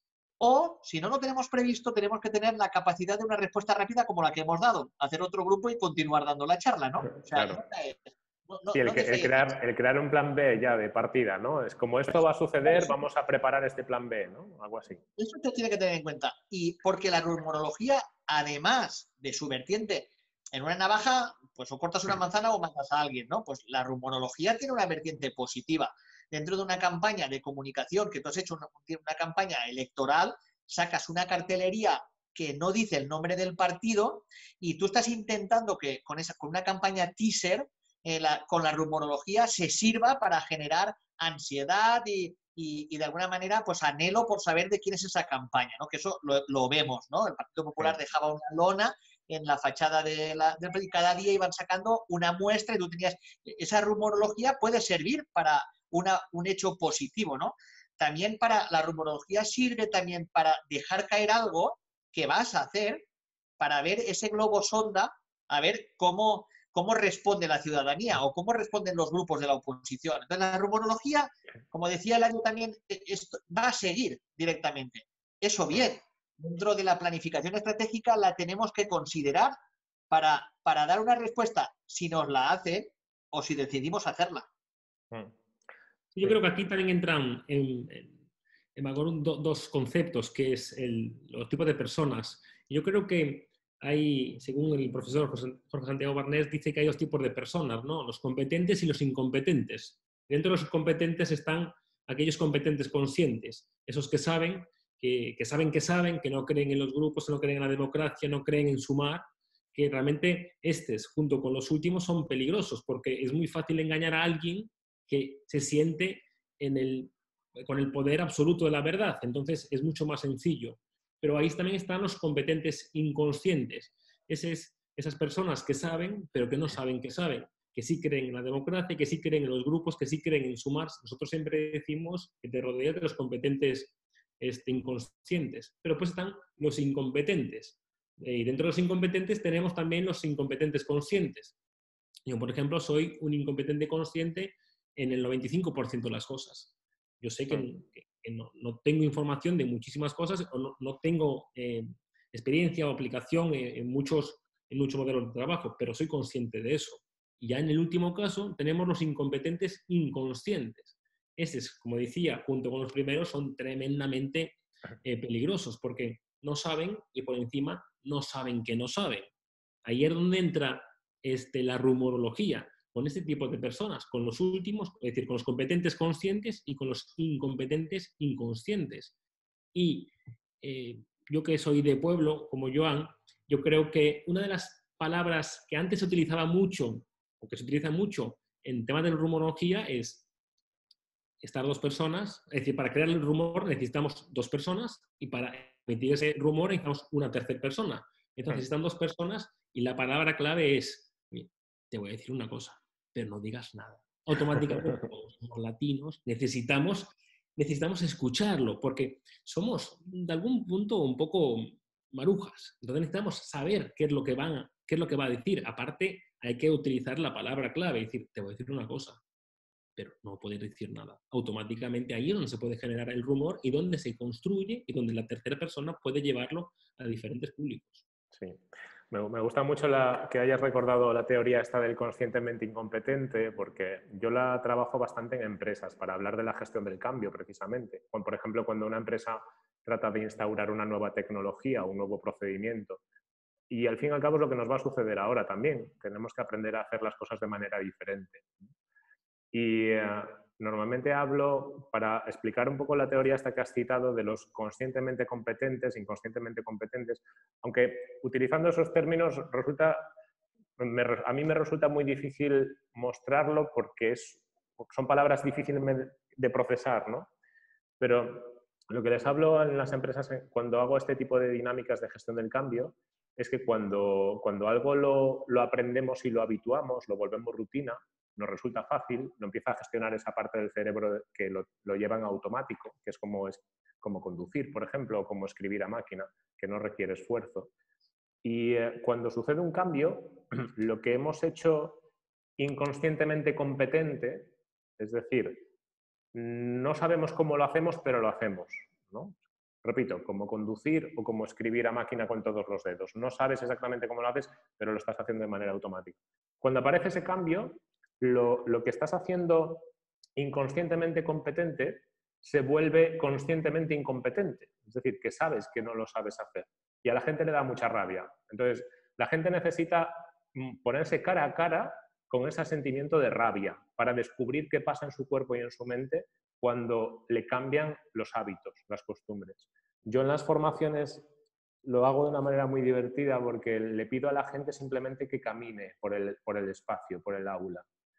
O, si no lo tenemos previsto, tenemos que tener la capacidad de una respuesta rápida como la que hemos dado, hacer otro grupo y continuar dando la charla, ¿no? O sea, claro. Sí, el crear un plan B ya de partida, ¿no? Es como esto va a suceder, vamos a preparar este plan B, ¿no? Algo así. Eso se tiene que tener en cuenta. Y porque la rumorología, además de su vertiente, en una navaja, pues o cortas una manzana o matas a alguien, ¿no? Pues la rumorología tiene una vertiente positiva. Dentro de una campaña de comunicación, que tú has hecho una campaña electoral, sacas una cartelería que no dice el nombre del partido y tú estás intentando que con una campaña teaser, con la rumorología se sirva para generar ansiedad y de alguna manera pues anhelo por saber de quién es esa campaña, ¿no? Que eso lo vemos, ¿no? El Partido Popular dejaba una lona en la fachada del y cada día iban sacando una muestra y tú tenías... Esa rumorología puede servir para un hecho positivo, ¿no? También la rumorología sirve también para dejar caer algo que vas a hacer, para ver ese globo sonda, a ver cómo responde la ciudadanía o cómo responden los grupos de la oposición. Entonces, la rumorología, como decía Eladio también, va a seguir directamente. Eso bien, dentro de la planificación estratégica la tenemos que considerar para dar una respuesta si nos la hacen o si decidimos hacerla. Yo creo que aquí también entran en valor dos conceptos, que es los tipos de personas. Yo creo que hay, según el profesor Jorge Santiago Barnés, dice que hay 2 tipos de personas, ¿no? Los competentes y los incompetentes. Dentro de los competentes están aquellos competentes conscientes, esos que saben que saben, que no creen en los grupos, que no creen en la democracia, no creen en sumar, que realmente junto con los últimos, son peligrosos, porque es muy fácil engañar a alguien que se siente con el poder absoluto de la verdad. Entonces es mucho más sencillo. Pero ahí también están los competentes inconscientes. Esas personas que saben, pero que no saben que saben, que sí creen en la democracia, que sí creen en los grupos, que sí creen en sumar. Nosotros siempre decimos que te rodeas de los competentes inconscientes. Pero pues están los incompetentes. Y dentro de los incompetentes tenemos también los incompetentes conscientes. Yo, por ejemplo, soy un incompetente consciente en el 95% de las cosas. Yo sé que no tengo información de muchísimas cosas o no tengo experiencia o aplicación en muchos modelos de trabajo, pero soy consciente de eso. Y ya en el último caso tenemos los incompetentes inconscientes. Esos, como decía, junto con los primeros, son tremendamente peligrosos porque no saben y por encima no saben que no saben. Ahí es donde entra la rumorología, con este tipo de personas, con los últimos, es decir, con los competentes conscientes y con los incompetentes inconscientes. Y yo que soy de pueblo, como Joan, yo creo que una de las palabras que antes se utilizaba mucho, o que se utiliza mucho en temas de rumorología, es estar dos personas. Es decir, para crear el rumor necesitamos dos personas y para emitir ese rumor necesitamos una tercera persona. Entonces están dos personas y la palabra clave es, te voy a decir una cosa, pero no digas nada. Automáticamente, como somos latinos, necesitamos escucharlo, porque somos, de algún punto, un poco marujas. Entonces necesitamos saber qué es lo que va a decir. Aparte, hay que utilizar la palabra clave y decir, te voy a decir una cosa, pero no puedes decir nada. Automáticamente ahí es donde se puede generar el rumor y donde se construye y donde la tercera persona puede llevarlo a diferentes públicos. Sí. Me gusta mucho que hayas recordado la teoría esta del conscientemente incompetente, porque yo la trabajo bastante en empresas para hablar de la gestión del cambio, precisamente. Por ejemplo, cuando una empresa trata de instaurar una nueva tecnología, un nuevo procedimiento, y al fin y al cabo es lo que nos va a suceder ahora también. Tenemos que aprender a hacer las cosas de manera diferente. Y normalmente hablo, para explicar un poco la teoría esta que has citado, de los conscientemente competentes, inconscientemente competentes, aunque utilizando esos términos a mí me resulta muy difícil mostrarlo porque son palabras difíciles de procesar, ¿no? Pero lo que les hablo en las empresas cuando hago este tipo de dinámicas de gestión del cambio es que cuando algo lo aprendemos y lo habituamos, lo volvemos rutina, nos resulta fácil, no empieza a gestionar esa parte del cerebro que lo lleva en automático, que es como conducir, por ejemplo, o como escribir a máquina, que no requiere esfuerzo. Y cuando sucede un cambio, lo que hemos hecho inconscientemente competente, es decir, no sabemos cómo lo hacemos, pero lo hacemos, ¿no? Repito, como conducir o como escribir a máquina con todos los dedos. No sabes exactamente cómo lo haces, pero lo estás haciendo de manera automática. Cuando aparece ese cambio, lo que estás haciendo inconscientemente competente se vuelve conscientemente incompetente. Es decir, que sabes que no lo sabes hacer. Y a la gente le da mucha rabia. Entonces, la gente necesita ponerse cara a cara con ese sentimiento de rabia para descubrir qué pasa en su cuerpo y en su mente cuando le cambian los hábitos, las costumbres. Yo en las formaciones lo hago de una manera muy divertida porque le pido a la gente simplemente que camine por el espacio, por el aula.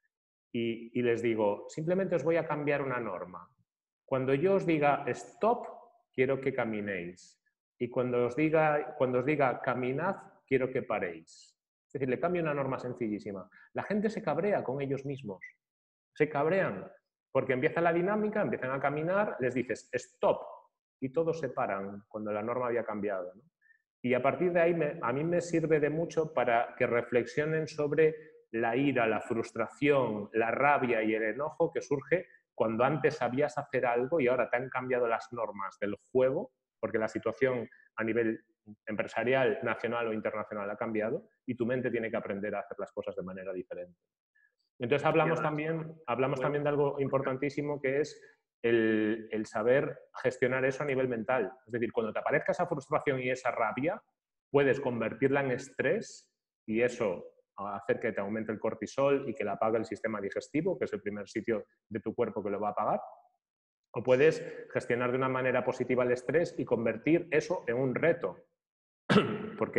Y les digo, simplemente os voy a cambiar una norma. Cuando yo os diga stop, quiero que caminéis. Y cuando os diga caminad, quiero que paréis. Es decir, le cambio una norma sencillísima. La gente se cabrea con ellos mismos. Se cabrean porque empieza la dinámica, empiezan a caminar, les dices stop y todos se paran cuando la norma había cambiado, ¿no? Y a partir de ahí a mí me sirve de mucho para que reflexionen sobre la ira, la frustración, la rabia y el enojo que surge cuando antes sabías hacer algo y ahora te han cambiado las normas del juego, porque la situación a nivel empresarial, nacional o internacional ha cambiado y tu mente tiene que aprender a hacer las cosas de manera diferente. Entonces hablamos también de algo importantísimo que es el saber gestionar eso a nivel mental. Es decir, cuando te aparezca esa frustración y esa rabia, puedes convertirla en estrés y eso hacer que te aumente el cortisol y que la apague el sistema digestivo, que es el primer sitio de tu cuerpo que lo va a apagar. O puedes gestionar de una manera positiva el estrés y convertir eso en un reto. Porque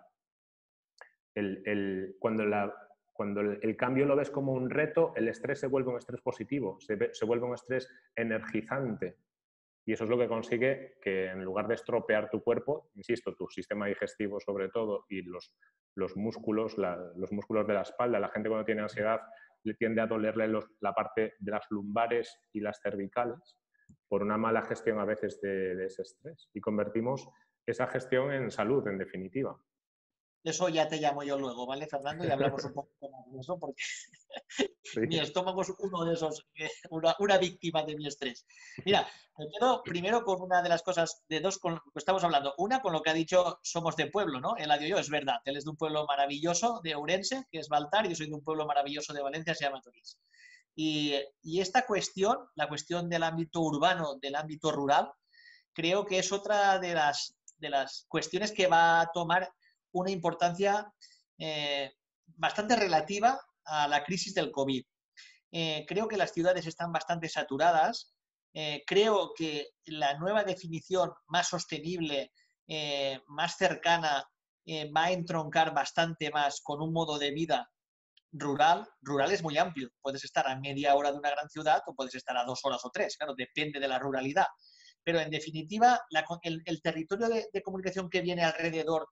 cuando el cambio lo ves como un reto, el estrés se vuelve un estrés positivo, se vuelve un estrés energizante. Y eso es lo que consigue que en lugar de estropear tu cuerpo, insisto, tu sistema digestivo sobre todo y los músculos de la espalda, la gente cuando tiene ansiedad le tiende a dolerle la parte de las lumbares y las cervicales por una mala gestión a veces de ese estrés. Y convertimos esa gestión en salud, en definitiva. Eso ya te llamo yo luego, ¿vale, Fernando? Y hablamos un poco más de eso, porque sí. Mi estómago es uno de esos, una víctima de mi estrés. Mira, me quedo primero con una de las cosas, de dos con lo que estamos hablando. Una, con lo que ha dicho, somos de pueblo, ¿no? Eladio y yo, es verdad. Él es de un pueblo maravilloso de Ourense, que es Baltar, y yo soy de un pueblo maravilloso de Valencia, se llama Torís. Y esta cuestión, la cuestión del ámbito urbano, del ámbito rural, creo que es otra de las cuestiones que va a tomar una importancia bastante relativa a la crisis del COVID. Creo que las ciudades están bastante saturadas creo que la nueva definición más sostenible, más cercana, va a entroncar bastante más con un modo de vida rural. Rural es muy amplio. Puedes estar a media hora de una gran ciudad o puedes estar a 2 horas o 3. Claro, depende de la ruralidad. Pero en definitiva, el territorio de comunicación que viene alrededor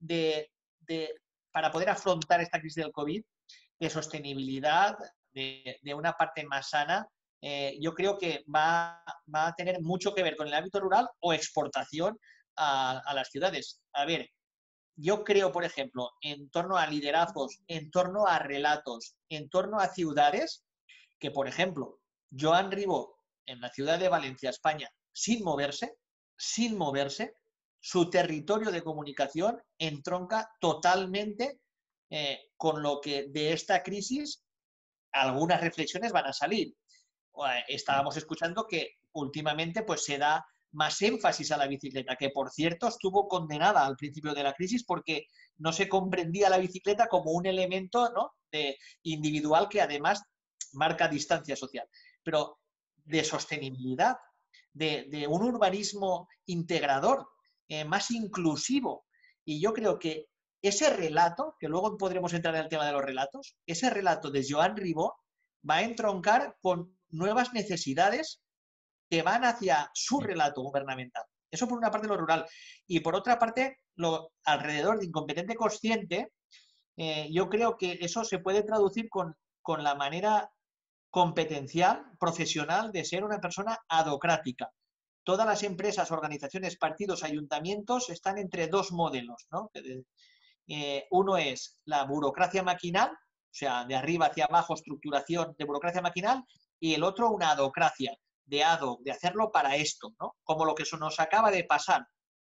para poder afrontar esta crisis del COVID, de sostenibilidad, de una parte más sana, yo creo que va a tener mucho que ver con el ámbito rural o exportación a las ciudades. A ver, yo creo, por ejemplo, en torno a liderazgos, en torno a relatos, en torno a ciudades, que, por ejemplo, Joan Ribó, en la ciudad de Valencia, España, sin moverse, su territorio de comunicación entronca totalmente con lo que de esta crisis algunas reflexiones van a salir. Estábamos escuchando que últimamente pues, se da más énfasis a la bicicleta, que por cierto estuvo condenada al principio de la crisis porque no se comprendía la bicicleta como un elemento, ¿no?, individual que además marca distancia social. Pero de sostenibilidad, de un urbanismo integrador, más inclusivo. Y yo creo que ese relato, que luego podremos entrar en el tema de los relatos, ese relato de Joan Ribó va a entroncar con nuevas necesidades que van hacia su relato gubernamental. Eso por una parte lo rural. Y por otra parte, alrededor de incompetente consciente, yo creo que eso se puede traducir con la manera competencial, profesional, de ser una persona adocrática. Todas las empresas, organizaciones, partidos, ayuntamientos están entre dos modelos, ¿no? Uno es la burocracia maquinal, o sea, de arriba hacia abajo, estructuración de burocracia maquinal, y el otro una adocracia, de hacerlo para esto, ¿no? Como lo que eso nos acaba de pasar.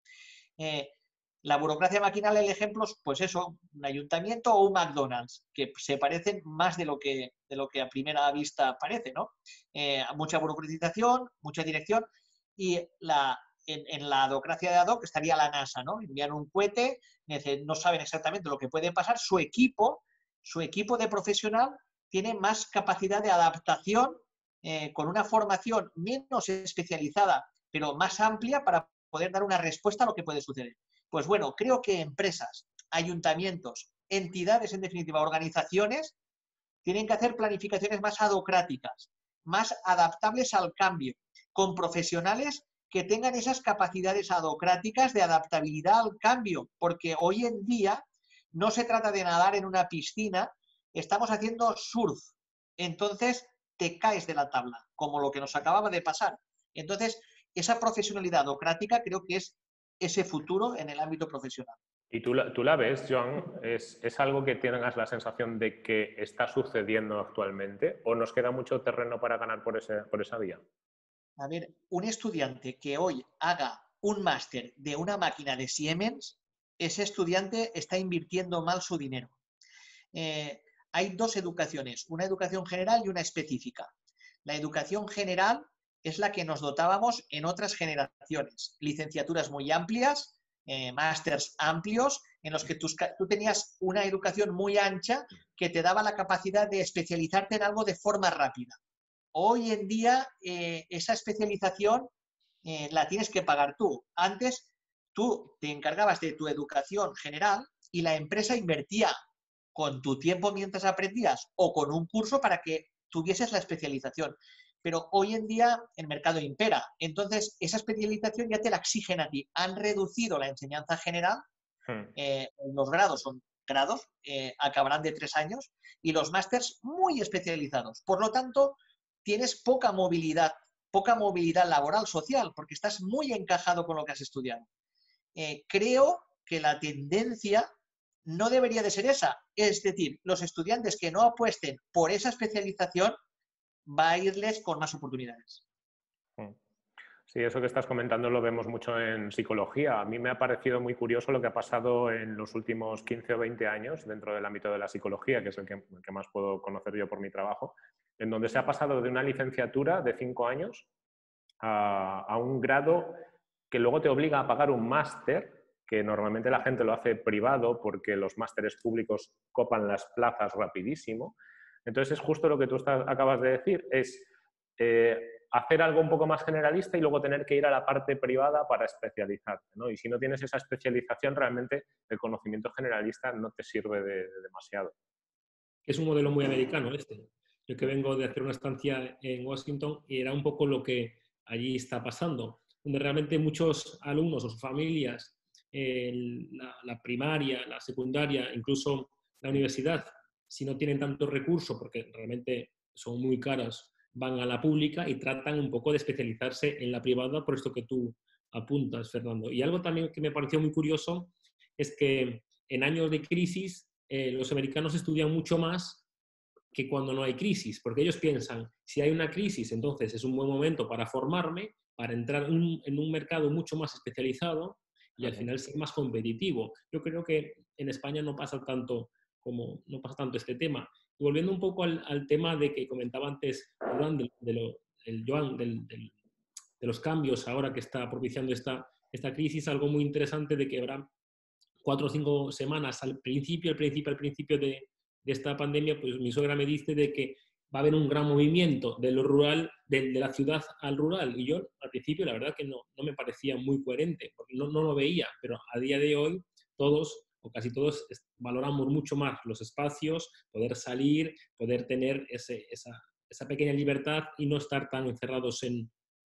La burocracia maquinal, el ejemplo, pues eso, un ayuntamiento o un McDonald's, que se parecen más de lo que a primera vista parece, ¿no? Mucha burocratización, mucha dirección, y en la adocracia de ad hoc estaría la NASA, ¿no? Envían un cohete, no saben exactamente lo que puede pasar, su equipo de profesional tiene más capacidad de adaptación, con una formación menos especializada, pero más amplia para poder dar una respuesta a lo que puede suceder. Pues bueno, creo que empresas, ayuntamientos, entidades, en definitiva, organizaciones, tienen que hacer planificaciones más adocráticas, más adaptables al cambio, con profesionales que tengan esas capacidades adocráticas de adaptabilidad al cambio, porque hoy en día no se trata de nadar en una piscina, estamos haciendo surf. Entonces, te caes de la tabla, como lo que nos acababa de pasar. Entonces, esa profesionalidad adocrática creo que es ese futuro en el ámbito profesional. ¿Y tú la ves, Joan? ¿Es algo que tengas la sensación de que está sucediendo actualmente o nos queda mucho terreno para ganar por esa vía? A ver, un estudiante que hoy haga un máster de una máquina de Siemens, ese estudiante está invirtiendo mal su dinero. Hay dos educaciones, una educación general y una específica. La educación general es la que nos dotábamos en otras generaciones. Licenciaturas muy amplias, másters amplios, en los que tú tenías una educación muy ancha que te daba la capacidad de especializarte en algo de forma rápida. Hoy en día esa especialización la tienes que pagar tú. Antes tú te encargabas de tu educación general y la empresa invertía con tu tiempo mientras aprendías o con un curso para que tuvieses la especialización. Pero hoy en día el mercado impera. Entonces, esa especialización ya te la exigen a ti. Han reducido la enseñanza general. Los grados son grados, acabarán de 3 años, y los másters muy especializados. Por lo tanto, tienes poca movilidad laboral, social, porque estás muy encajado con lo que has estudiado. Creo que la tendencia no debería de ser esa. Es decir, los estudiantes que no apuesten por esa especialización va a irles con más oportunidades. Sí, eso que estás comentando lo vemos mucho en psicología. A mí me ha parecido muy curioso lo que ha pasado en los últimos 15 o 20 años dentro del ámbito de la psicología, que es el que más puedo conocer yo por mi trabajo, en donde se ha pasado de una licenciatura de 5 años a un grado que luego te obliga a pagar un máster, que normalmente la gente lo hace privado porque los másteres públicos copan las plazas rapidísimo. Entonces es justo lo que tú acabas de decir, es hacer algo un poco más generalista y luego tener que ir a la parte privada para especializarte, ¿no? Y si no tienes esa especialización, realmente el conocimiento generalista no te sirve de demasiado. Es un modelo muy americano este. Yo que vengo de hacer una estancia en Washington y era un poco lo que allí está pasando, donde realmente muchos alumnos o sus familias, la primaria, la secundaria, incluso la universidad, si no tienen tanto recurso, porque realmente son muy caras, van a la pública y tratan un poco de especializarse en la privada, por esto que tú apuntas, Fernando. Y algo también que me pareció muy curioso es que en años de crisis los americanos estudian mucho más que cuando no hay crisis, porque ellos piensan, si hay una crisis, entonces es un buen momento para formarme, para entrar en un mercado mucho más especializado y al final ser más competitivo. Yo creo que en España no pasa tanto este tema. Y volviendo un poco al tema de que comentaba antes Joan, de los cambios ahora que está propiciando esta crisis, algo muy interesante de que habrá 4 o 5 semanas al principio de esta pandemia, pues mi suegra me dice de que va a haber un gran movimiento de lo rural, de la ciudad al rural. Y yo al principio la verdad que no me parecía muy coherente, porque no lo veía, pero a día de hoy todos o casi todos valoramos mucho más los espacios, poder salir, poder tener esa pequeña libertad y no estar tan encerrados en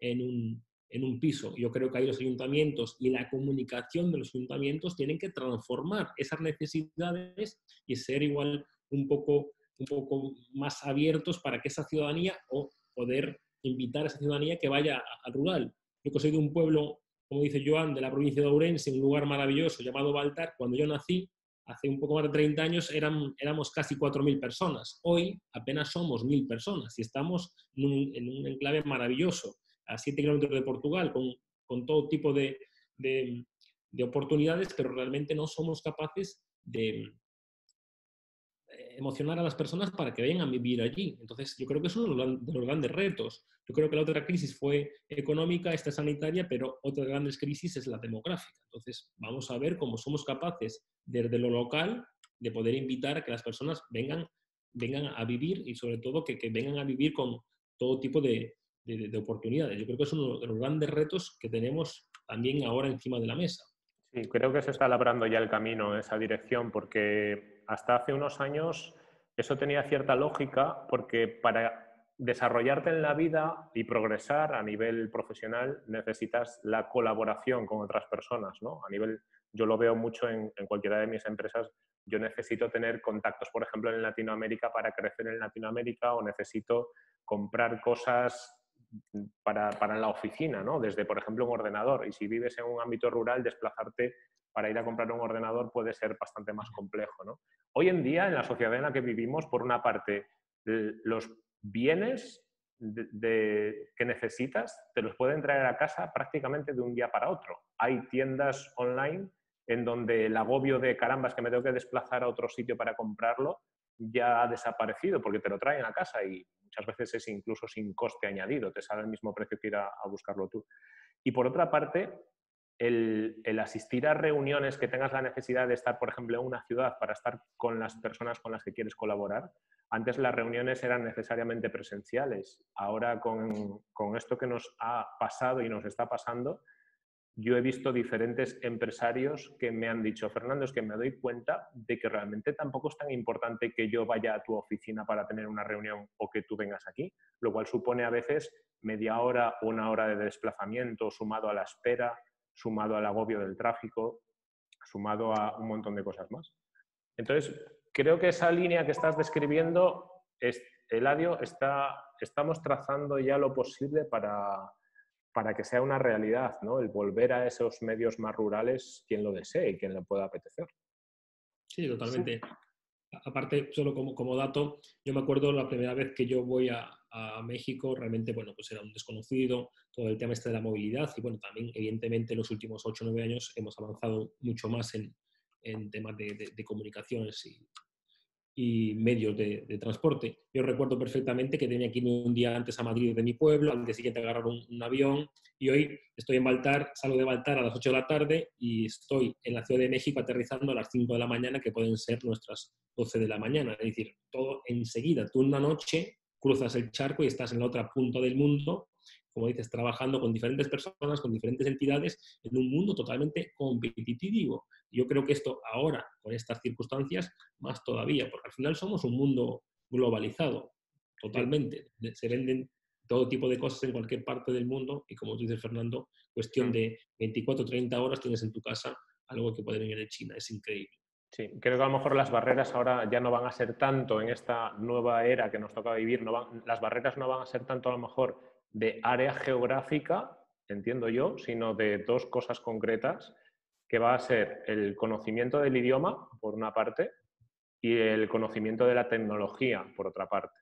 un piso. Yo creo que ahí los ayuntamientos y la comunicación de los ayuntamientos tienen que transformar esas necesidades y ser igual un poco más abiertos para que esa ciudadanía o poder invitar a esa ciudadanía que vaya al rural. Yo que soy de un pueblo, como dice Joan, de la provincia de Ourense, un lugar maravilloso llamado Baltar. Cuando yo nací, hace un poco más de 30 años, éramos casi 4.000 personas. Hoy apenas somos 1.000 personas y estamos en un enclave maravilloso, a 7 kilómetros de Portugal, con todo tipo de oportunidades, pero realmente no somos capaces de emocionar a las personas para que vengan a vivir allí. Entonces, yo creo que es uno de los grandes retos. Yo creo que la otra crisis fue económica, esta sanitaria, pero otra de las grandes crisis es la demográfica. Entonces, vamos a ver cómo somos capaces, desde lo local, de poder invitar a que las personas vengan a vivir y, sobre todo, que vengan a vivir con todo tipo de oportunidades. Yo creo que es uno de los grandes retos que tenemos también ahora encima de la mesa. Sí, creo que se está labrando ya el camino en esa dirección, porque hasta hace unos años eso tenía cierta lógica, porque para desarrollarte en la vida y progresar a nivel profesional necesitas la colaboración con otras personas, ¿no? Yo lo veo mucho en cualquiera de mis empresas. Yo necesito tener contactos, por ejemplo, en Latinoamérica para crecer en Latinoamérica, o necesito comprar cosas para la oficina, ¿no? Desde, por ejemplo, un ordenador. Y si vives en un ámbito rural, desplazarte para ir a comprar un ordenador puede ser bastante más complejo, ¿no? Hoy en día, en la sociedad en la que vivimos, por una parte, los bienes que necesitas te los pueden traer a casa prácticamente de un día para otro. Hay tiendas online en donde el agobio de caramba, es que me tengo que desplazar a otro sitio para comprarlo, ya ha desaparecido porque te lo traen a casa y muchas veces es incluso sin coste añadido, te sale el mismo precio que ir a buscarlo tú. Y por otra parte, el asistir a reuniones que tengas la necesidad de estar, por ejemplo, en una ciudad para estar con las personas con las que quieres colaborar. Antes las reuniones eran necesariamente presenciales. Ahora con esto que nos ha pasado y nos está pasando, yo he visto diferentes empresarios que me han dicho, Fernando, es que me doy cuenta de que realmente tampoco es tan importante que yo vaya a tu oficina para tener una reunión o que tú vengas aquí, lo cual supone a veces media hora o una hora de desplazamiento sumado a la espera, sumado al agobio del tráfico, sumado a un montón de cosas más. Entonces, creo que esa línea que estás describiendo, Eladio, estamos trazando ya lo posible para que sea una realidad, ¿no? El volver a esos medios más rurales, quien lo desee y quien le pueda apetecer. Sí, totalmente. Sí. Aparte, solo como dato, yo me acuerdo la primera vez que yo voy a México, realmente, bueno, pues era un desconocido, todo el tema este de la movilidad y, bueno, también, evidentemente, en los últimos 8 o 9 años hemos avanzado mucho más en temas de comunicaciones y medios de transporte. Yo recuerdo perfectamente que tenía que ir un día antes a Madrid de mi pueblo, al día siguiente agarrar un avión y hoy estoy en Baltar, salgo de Baltar a las 8 de la tarde y estoy en la Ciudad de México aterrizando a las 5 de la mañana, que pueden ser nuestras 12 de la mañana. Es decir, todo enseguida. Tú una noche cruzas el charco y estás en la otra punta del mundo como dices, trabajando con diferentes personas, con diferentes entidades, en un mundo totalmente competitivo. Yo creo que esto ahora, con estas circunstancias, más todavía, porque al final somos un mundo globalizado, totalmente. Se venden todo tipo de cosas en cualquier parte del mundo y, como tú dices, Fernando, cuestión de 24 o 30 horas tienes en tu casa algo que puede venir de China. Es increíble. Sí, creo que a lo mejor las barreras ahora ya no van a ser tanto en esta nueva era que nos toca vivir, las barreras no van a ser tanto a lo mejor de área geográfica, entiendo yo, sino de dos cosas concretas, que va a ser el conocimiento del idioma, por una parte, y el conocimiento de la tecnología, por otra parte.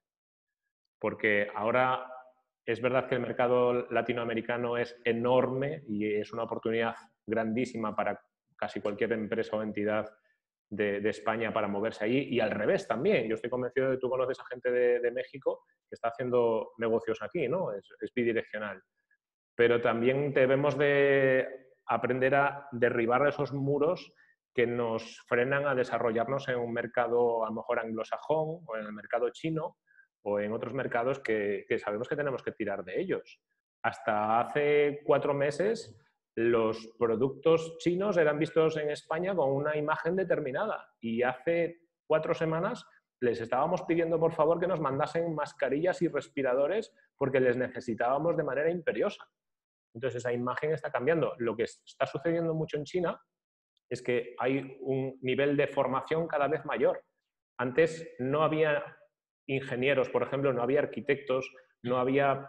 Porque ahora es verdad que el mercado latinoamericano es enorme y es una oportunidad grandísima para casi cualquier empresa o entidad de España para moverse allí, y al revés también. Yo estoy convencido de que tú conoces a gente de México que está haciendo negocios aquí, ¿no? Es bidireccional. Pero también debemos de aprender a derribar esos muros que nos frenan a desarrollarnos en un mercado a lo mejor anglosajón o en el mercado chino o en otros mercados que sabemos que tenemos que tirar de ellos. Hasta hace 4 meses los productos chinos eran vistos en España con una imagen determinada y hace 4 semanas les estábamos pidiendo por favor que nos mandasen mascarillas y respiradores porque les necesitábamos de manera imperiosa. Entonces esa imagen está cambiando. Lo que está sucediendo mucho en China es que hay un nivel de formación cada vez mayor. Antes no había ingenieros, por ejemplo, no había arquitectos, no había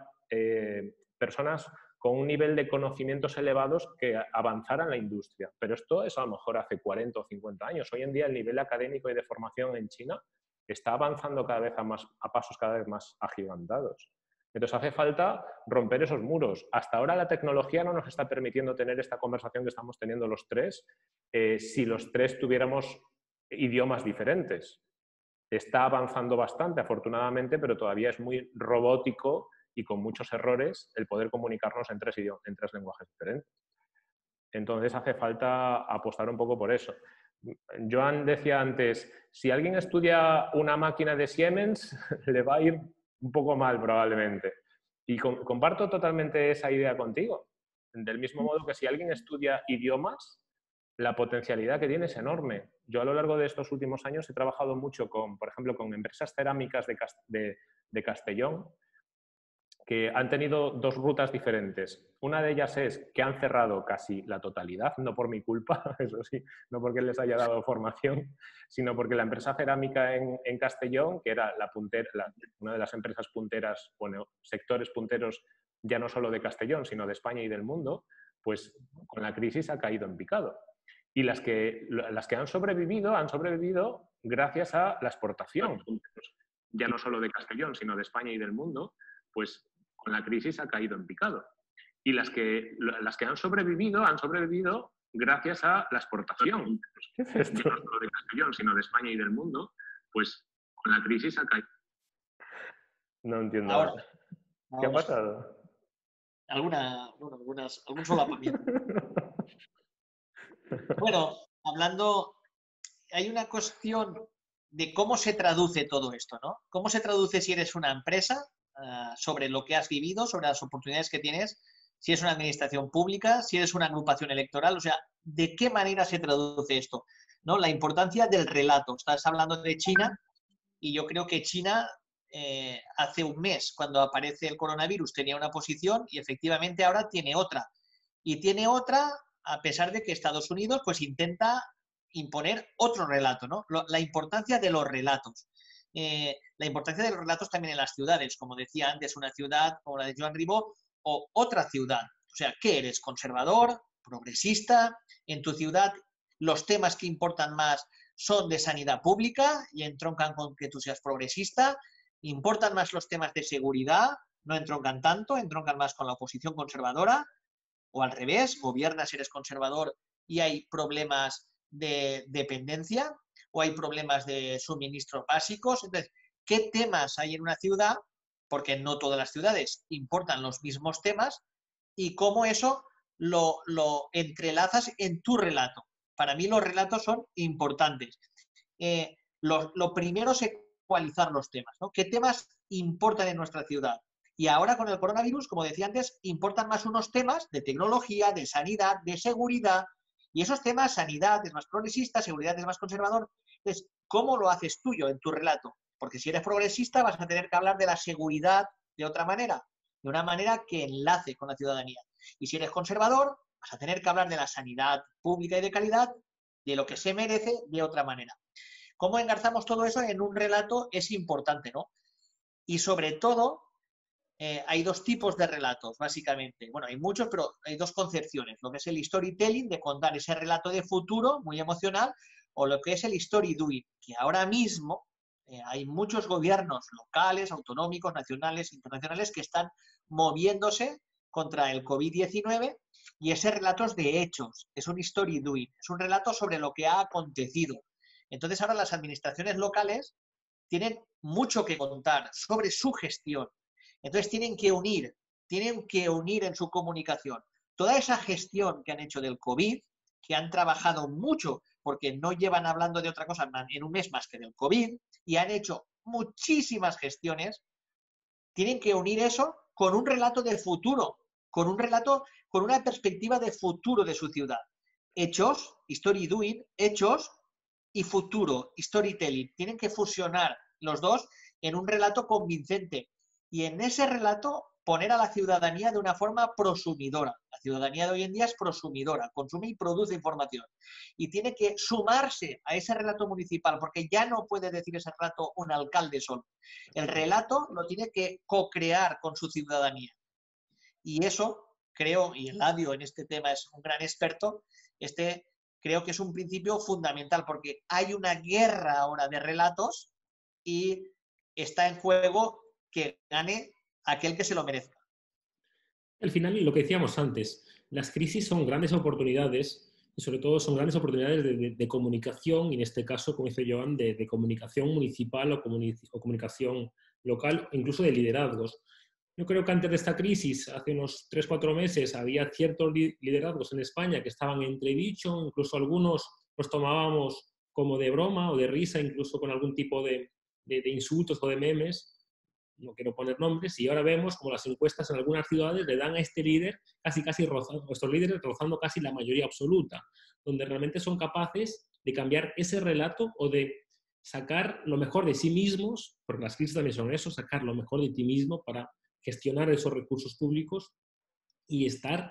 personas con un nivel de conocimientos elevados que avanzaran la industria. Pero esto es a lo mejor hace 40 o 50 años. Hoy en día el nivel académico y de formación en China está avanzando cada vez a pasos cada vez más agigantados. Entonces hace falta romper esos muros. Hasta ahora la tecnología no nos está permitiendo tener esta conversación que estamos teniendo los tres si los tres tuviéramos idiomas diferentes. Está avanzando bastante, afortunadamente, pero todavía es muy robótico y con muchos errores el poder comunicarnos en tres lenguajes diferentes. Entonces hace falta apostar un poco por eso. Joan decía antes, si alguien estudia una máquina de Siemens, le va a ir un poco mal probablemente. Y comparto totalmente esa idea contigo. Del mismo modo que si alguien estudia idiomas, la potencialidad que tiene es enorme. Yo a lo largo de estos últimos años he trabajado mucho con, por ejemplo, con empresas cerámicas de Castellón, que han tenido dos rutas diferentes. Una de ellas es que han cerrado casi la totalidad, no por mi culpa, eso sí, no porque les haya dado formación, sino porque la empresa cerámica en Castellón, que era una de las empresas punteras, bueno, sectores punteros ya no solo de Castellón, sino de España y del mundo, pues con la crisis ha caído en picado. Y las que han sobrevivido gracias a la exportación, ya no solo de Castellón, sino de España y del mundo, pues con la crisis ha caído en picado. Y las que han sobrevivido gracias a la exportación. ¿Qué es esto? Ya no solo de Castellón, sino de España y del mundo, pues con la crisis ha caído. No entiendo. Ahora, ¿Qué ha pasado? Algún solapamiento. Bueno, hay una cuestión de cómo se traduce todo esto, ¿no? ¿Cómo se traduce si eres una empresa sobre lo que has vivido, sobre las oportunidades que tienes, si es una administración pública, si eres una agrupación electoral? O sea, ¿de qué manera se traduce esto? ¿No? La importancia del relato. Estás hablando de China y yo creo que China hace un mes, cuando aparece el coronavirus, tenía una posición y efectivamente ahora tiene otra. Y tiene otra a pesar de que Estados Unidos pues intenta imponer otro relato, ¿no? La importancia de los relatos. La importancia de los relatos también en las ciudades, como decía antes, una ciudad como la de Joan Ribó o otra ciudad. O sea, ¿qué eres? ¿Conservador? ¿Progresista? En tu ciudad los temas que importan más son de sanidad pública y entroncan con que tú seas progresista. ¿Importan más los temas de seguridad? No entroncan tanto, entroncan más con la oposición conservadora. O al revés, gobiernas, eres conservador y hay problemas de dependencia o hay problemas de suministros básicos. Entonces, ¿qué temas hay en una ciudad? Porque no todas las ciudades importan los mismos temas y cómo eso lo entrelazas en tu relato. Para mí los relatos son importantes. Lo primero es ecualizar los temas, ¿no? ¿Qué temas importan en nuestra ciudad? Y ahora con el coronavirus, como decía antes, importan más unos temas de tecnología, de sanidad, de seguridad. Y esos temas, sanidad es más progresista, seguridad es más conservador. Entonces, ¿cómo lo haces tuyo en tu relato? Porque si eres progresista vas a tener que hablar de la seguridad de otra manera, de una manera que enlace con la ciudadanía. Y si eres conservador, vas a tener que hablar de la sanidad pública y de calidad, de lo que se merece, de otra manera. ¿Cómo engarzamos todo eso en un relato? Es importante, ¿no? Y sobre todo, hay dos tipos de relatos, básicamente. Bueno, hay muchos, pero hay dos concepciones. Lo que es el storytelling, de contar ese relato de futuro, muy emocional, o lo que es el story doing, que ahora mismo hay muchos gobiernos locales, autonómicos, nacionales, internacionales, que están moviéndose contra el COVID-19 y ese relato es de hechos, es un story doing, es un relato sobre lo que ha acontecido. Entonces ahora las administraciones locales tienen mucho que contar sobre su gestión. Entonces tienen que unir en su comunicación toda esa gestión que han hecho del COVID, que han trabajado mucho porque no llevan hablando de otra cosa en un mes más que del COVID, y han hecho muchísimas gestiones, tienen que unir eso con un relato de futuro, con un relato, con una perspectiva de futuro de su ciudad. Hechos, story doing, hechos y futuro, storytelling. Tienen que fusionar los dos en un relato convincente. Y en ese relato poner a la ciudadanía de una forma prosumidora. La ciudadanía de hoy en día es prosumidora, consume y produce información. Y tiene que sumarse a ese relato municipal, porque ya no puede decir ese relato un alcalde solo. El relato lo tiene que co-crear con su ciudadanía. Y eso, creo, y Eladio en este tema es un gran experto, creo que es un principio fundamental, porque hay una guerra ahora de relatos y está en juego que gane aquel que se lo merezca. Al final, lo que decíamos antes, las crisis son grandes oportunidades y sobre todo son grandes oportunidades de comunicación, y en este caso, como dice Joan, de comunicación municipal o comunicación local, incluso de liderazgos. Yo creo que antes de esta crisis, hace unos 3-4 meses, había ciertos liderazgos en España que estaban en entredicho, incluso algunos los tomábamos como de broma o de risa, incluso con algún tipo de insultos o de memes. No quiero poner nombres, y ahora vemos como las encuestas en algunas ciudades le dan a este líder casi rozando, estos líderes rozando casi la mayoría absoluta, donde realmente son capaces de cambiar ese relato o de sacar lo mejor de sí mismos, porque las crisis también son eso, sacar lo mejor de ti mismo para gestionar esos recursos públicos y estar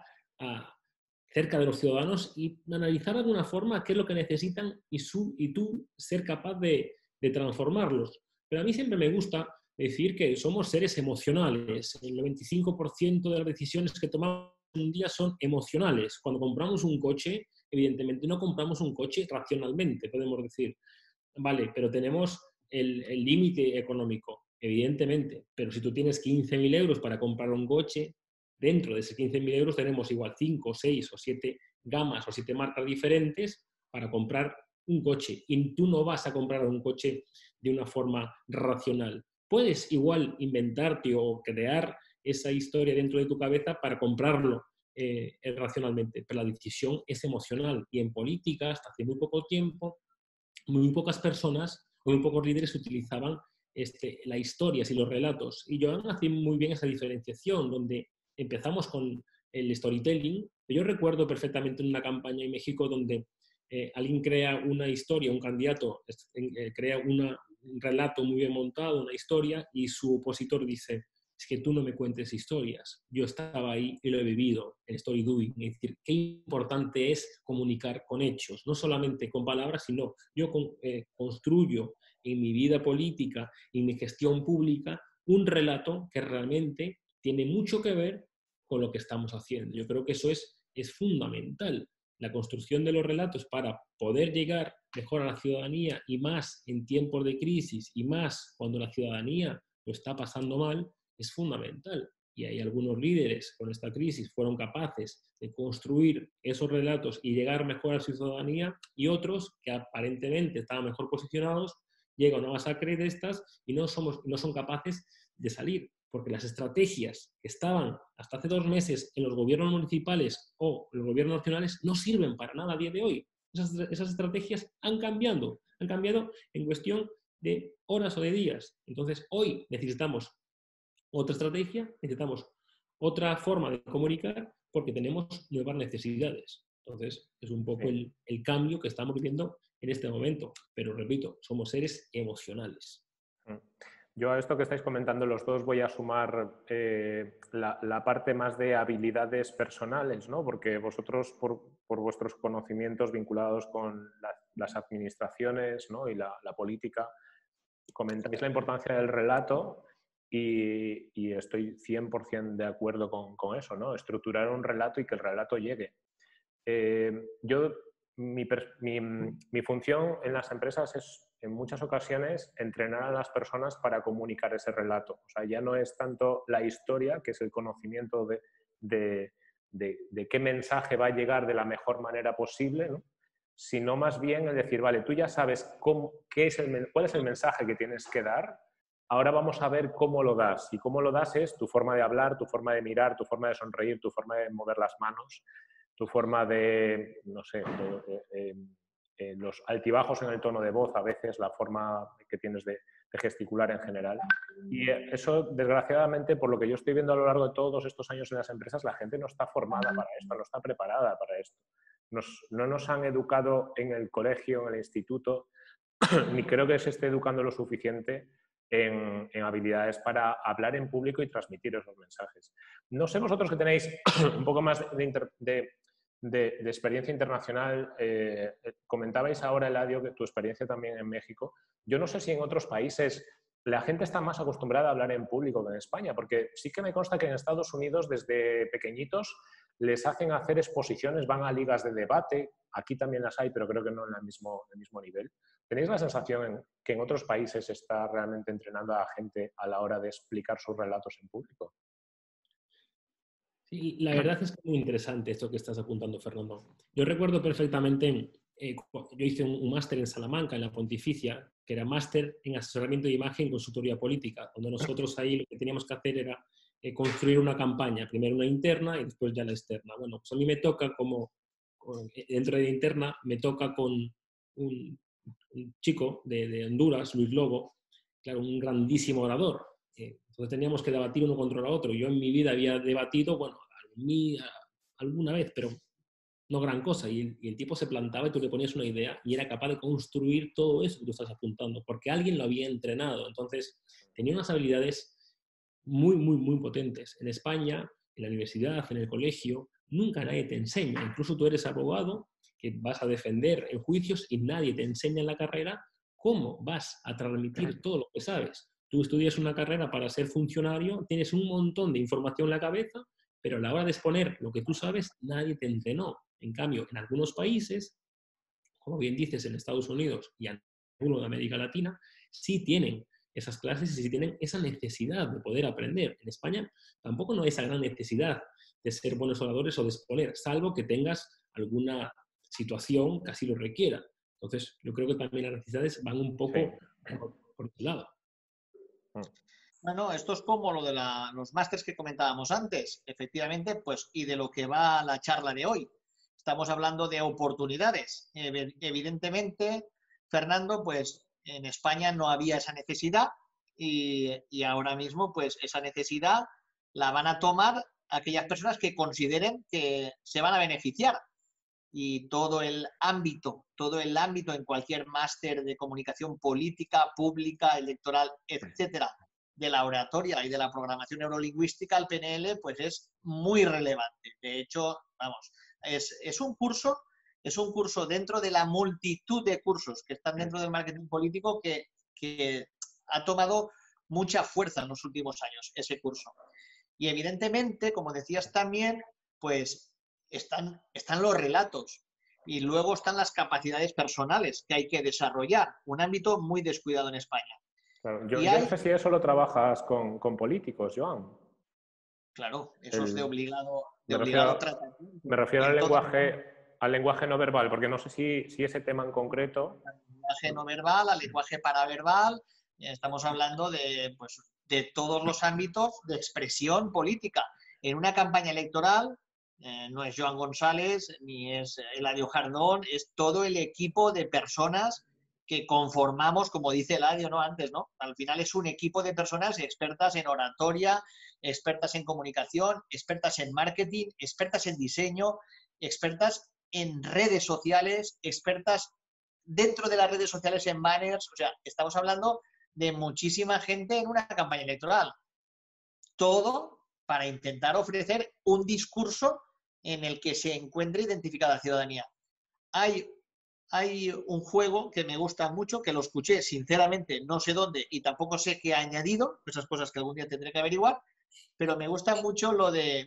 cerca de los ciudadanos y analizar de alguna forma qué es lo que necesitan y tú ser capaz de transformarlos. Pero a mí siempre me gusta decir que somos seres emocionales. El 95% de las decisiones que tomamos en un día son emocionales. Cuando compramos un coche, evidentemente no compramos un coche racionalmente, podemos decir. Vale, pero tenemos el límite económico, evidentemente. Pero si tú tienes 15.000 euros para comprar un coche, dentro de esos 15.000 euros tenemos igual 5, 6 o 7 gamas o 7 marcas diferentes para comprar un coche. Y tú no vas a comprar un coche de una forma racional. Puedes igual inventarte o crear esa historia dentro de tu cabeza para comprarlo racionalmente, pero la decisión es emocional. Y en política, hasta hace muy poco tiempo, muy pocas personas, muy pocos líderes utilizaban las historias y los relatos. Y Joan hace muy bien esa diferenciación, donde empezamos con el storytelling. Yo recuerdo perfectamente en una campaña en México donde alguien crea una historia, un candidato crea un relato muy bien montado, una historia, y su opositor dice: es que tú no me cuentes historias, yo estaba ahí y lo he vivido, el story doing. Es decir, qué importante es comunicar con hechos, no solamente con palabras, sino yo construyo en mi vida política, en mi gestión pública, un relato que realmente tiene mucho que ver con lo que estamos haciendo. Yo creo que eso es fundamental. La construcción de los relatos para poder llegar mejor a la ciudadanía, y más en tiempos de crisis y más cuando la ciudadanía lo está pasando mal, es fundamental. Y hay algunos líderes con esta crisis fueron capaces de construir esos relatos y llegar mejor a su ciudadanía, y otros que aparentemente estaban mejor posicionados llegan a una masacre de estas y no son capaces de salir. Porque las estrategias que estaban hasta hace 2 meses en los gobiernos municipales o los gobiernos nacionales no sirven para nada a día de hoy. Esas estrategias han cambiado en cuestión de horas o de días. Entonces, hoy necesitamos otra estrategia, necesitamos otra forma de comunicar porque tenemos nuevas necesidades. Entonces, es un poco el cambio que estamos viviendo en este momento. Pero, repito, somos seres emocionales. Yo a esto que estáis comentando los dos voy a sumar la parte más de habilidades personales, ¿no? Porque vosotros, por vuestros conocimientos vinculados con las administraciones, ¿no? Y la política, comentáis la importancia del relato y estoy 100% de acuerdo con eso, ¿no? Estructurar un relato y que el relato llegue. Mi función en las empresas es, en muchas ocasiones, entrenar a las personas para comunicar ese relato. O sea, ya no es tanto la historia, que es el conocimiento de qué mensaje va a llegar de la mejor manera posible, ¿no? Sino más bien el decir, vale, tú ya sabes cuál es el mensaje que tienes que dar, ahora vamos a ver cómo lo das. Y cómo lo das es tu forma de hablar, tu forma de mirar, tu forma de sonreír, tu forma de mover las manos, tu forma de, no sé, los altibajos en el tono de voz, a veces la forma que tienes de gesticular en general. Y eso, desgraciadamente, por lo que yo estoy viendo a lo largo de todos estos años en las empresas, la gente no está formada para esto, no está preparada para esto. No nos han educado en el colegio, en el instituto, ni creo que se esté educando lo suficiente en habilidades para hablar en público y transmitir esos mensajes. No sé vosotros que tenéis un poco más de experiencia internacional, comentabais ahora, Eladio, que tu experiencia también en México. Yo no sé si en otros países la gente está más acostumbrada a hablar en público que en España, porque sí que me consta que en Estados Unidos desde pequeñitos les hacen hacer exposiciones, van a ligas de debate, aquí también las hay, pero creo que no en el mismo nivel. ¿Tenéis la sensación que en otros países se está realmente entrenando a la gente a la hora de explicar sus relatos en público? Sí, la verdad es que es muy interesante esto que estás apuntando, Fernando. Yo recuerdo perfectamente, yo hice un máster en Salamanca, en la Pontificia, que era máster en asesoramiento de imagen y consultoría política, donde nosotros ahí lo que teníamos que hacer era construir una campaña, primero una interna y después ya la externa. Bueno, pues a mí me toca dentro de la interna, me toca con un chico de Honduras, Luis Lobo, claro, un grandísimo orador. Entonces teníamos que debatir uno contra el otro. Yo en mi vida había debatido, bueno, alguna vez, pero no gran cosa. Y el tipo se plantaba y tú le ponías una idea y era capaz de construir todo eso que tú estás apuntando, porque alguien lo había entrenado. Entonces tenía unas habilidades muy, muy, muy potentes. En España, en la universidad, en el colegio, nunca nadie te enseña. Incluso tú eres abogado, que vas a defender en juicios y nadie te enseña en la carrera cómo vas a transmitir todo lo que sabes. Tú estudias una carrera para ser funcionario, tienes un montón de información en la cabeza, pero a la hora de exponer lo que tú sabes, nadie te entrenó. En cambio, en algunos países, como bien dices, en Estados Unidos y en algunos de América Latina, sí tienen esas clases y sí tienen esa necesidad de poder aprender. En España tampoco no hay esa gran necesidad de ser buenos oradores o de exponer, salvo que tengas alguna situación que así lo requiera. Entonces, yo creo que también las necesidades van un poco por este lado. Bueno, esto es como lo de los másters que comentábamos antes, efectivamente, pues, y de lo que va la charla de hoy. Estamos hablando de oportunidades. Evidentemente, Fernando, pues en España no había esa necesidad y ahora mismo, pues esa necesidad la van a tomar aquellas personas que consideren que se van a beneficiar. Y todo el ámbito en cualquier máster de comunicación política, pública, electoral, etcétera, de la oratoria y de la programación neurolingüística, el PNL, pues es muy relevante. De hecho, vamos, es un curso dentro de la multitud de cursos que están dentro del marketing político que ha tomado mucha fuerza en los últimos años, ese curso. Y evidentemente, como decías también, pues están los relatos y luego están las capacidades personales que hay que desarrollar, un ámbito muy descuidado en España. Claro, yo no sé si eso lo trabajas con políticos, Joan. Claro, eso es de obligado tratamiento. Me refiero al lenguaje no verbal, porque no sé si ese tema en concreto... Al lenguaje no verbal, al lenguaje paraverbal, estamos hablando de todos los ámbitos de expresión política. En una campaña electoral no es Joan González ni es Eladio Jardón, es todo el equipo de personas que conformamos, como dice Eladio, ¿no? Antes, ¿no? Al final es un equipo de personas expertas en oratoria, expertas en comunicación, expertas en marketing, expertas en diseño, expertas en redes sociales, expertas dentro de las redes sociales en banners. O sea, estamos hablando de muchísima gente en una campaña electoral. Todo para intentar ofrecer un discurso en el que se encuentre identificada la ciudadanía. Hay un juego que me gusta mucho, que lo escuché sinceramente, no sé dónde y tampoco sé qué ha añadido, esas cosas que algún día tendré que averiguar, pero me gusta mucho lo de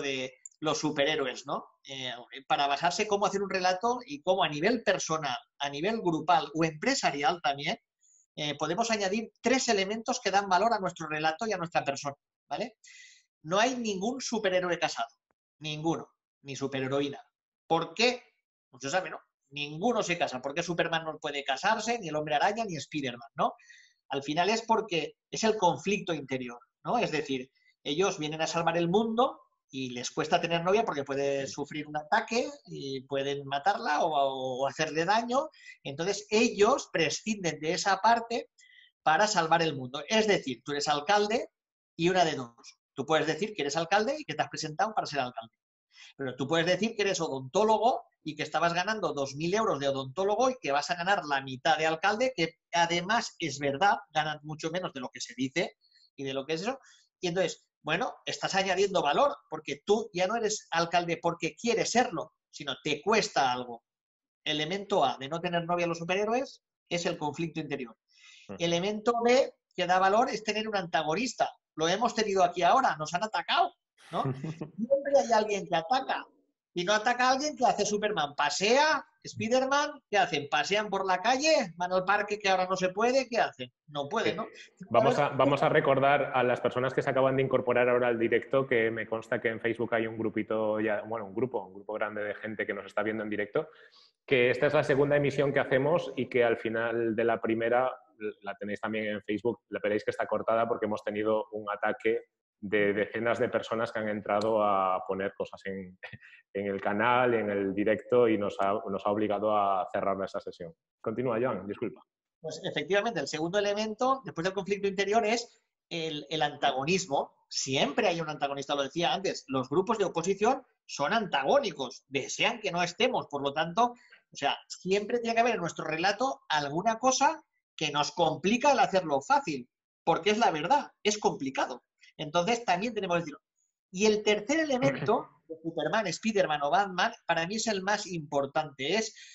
los superhéroes, ¿no? Para basarse cómo hacer un relato y cómo a nivel personal, a nivel grupal o empresarial también, podemos añadir 3 elementos que dan valor a nuestro relato y a nuestra persona, ¿vale? No hay ningún superhéroe casado, ninguno, ni superheroína. ¿Por qué? Pues se sabe, ¿no? Ninguno se casa. ¿Por qué Superman no puede casarse? Ni el Hombre Araña, ni Spiderman, ¿no? Al final es porque es el conflicto interior, ¿no? Es decir, ellos vienen a salvar el mundo y les cuesta tener novia porque puede sufrir un ataque y pueden matarla o hacerle daño. Entonces ellos prescinden de esa parte para salvar el mundo. Es decir, tú eres alcalde y una de dos. Tú puedes decir que eres alcalde y que te has presentado para ser alcalde. Pero tú puedes decir que eres odontólogo y que estabas ganando 2.000 euros de odontólogo y que vas a ganar la mitad de alcalde, que además es verdad, ganan mucho menos de lo que se dice y de lo que es eso. Y entonces, bueno, estás añadiendo valor porque tú ya no eres alcalde porque quieres serlo, sino te cuesta algo. Elemento A de no tener novia a los superhéroes es el conflicto interior. Elemento B que da valor es tener un antagonista. Lo hemos tenido aquí ahora, nos han atacado, ¿no? Siempre hay alguien que ataca. Si no ataca a alguien, ¿qué hace Superman? ¿Pasea? ¿Spiderman? ¿Qué hacen? ¿Pasean por la calle? ¿Van al parque que ahora no se puede? ¿Qué hacen? No pueden, ¿no? Vamos a recordar a las personas que se acaban de incorporar ahora al directo que me consta que en Facebook hay un grupito, ya, bueno, un grupo grande de gente que nos está viendo en directo, que esta es la segunda emisión que hacemos y que al final de la primera, la tenéis también en Facebook, le veréis que está cortada porque hemos tenido un ataque de decenas de personas que han entrado a poner cosas en el canal, en el directo y nos ha obligado a cerrar esa sesión. Continúa, Joan, disculpa. Pues efectivamente, el segundo elemento, después del conflicto interior, es el antagonismo. Siempre hay un antagonista, lo decía antes. Los grupos de oposición son antagónicos, desean que no estemos, por lo tanto, o sea, siempre tiene que haber en nuestro relato alguna cosa que nos complica el hacerlo fácil, porque es la verdad, es complicado. Entonces también tenemos que decirlo. Y el tercer elemento de Superman, Spiderman o Batman, para mí es el más importante,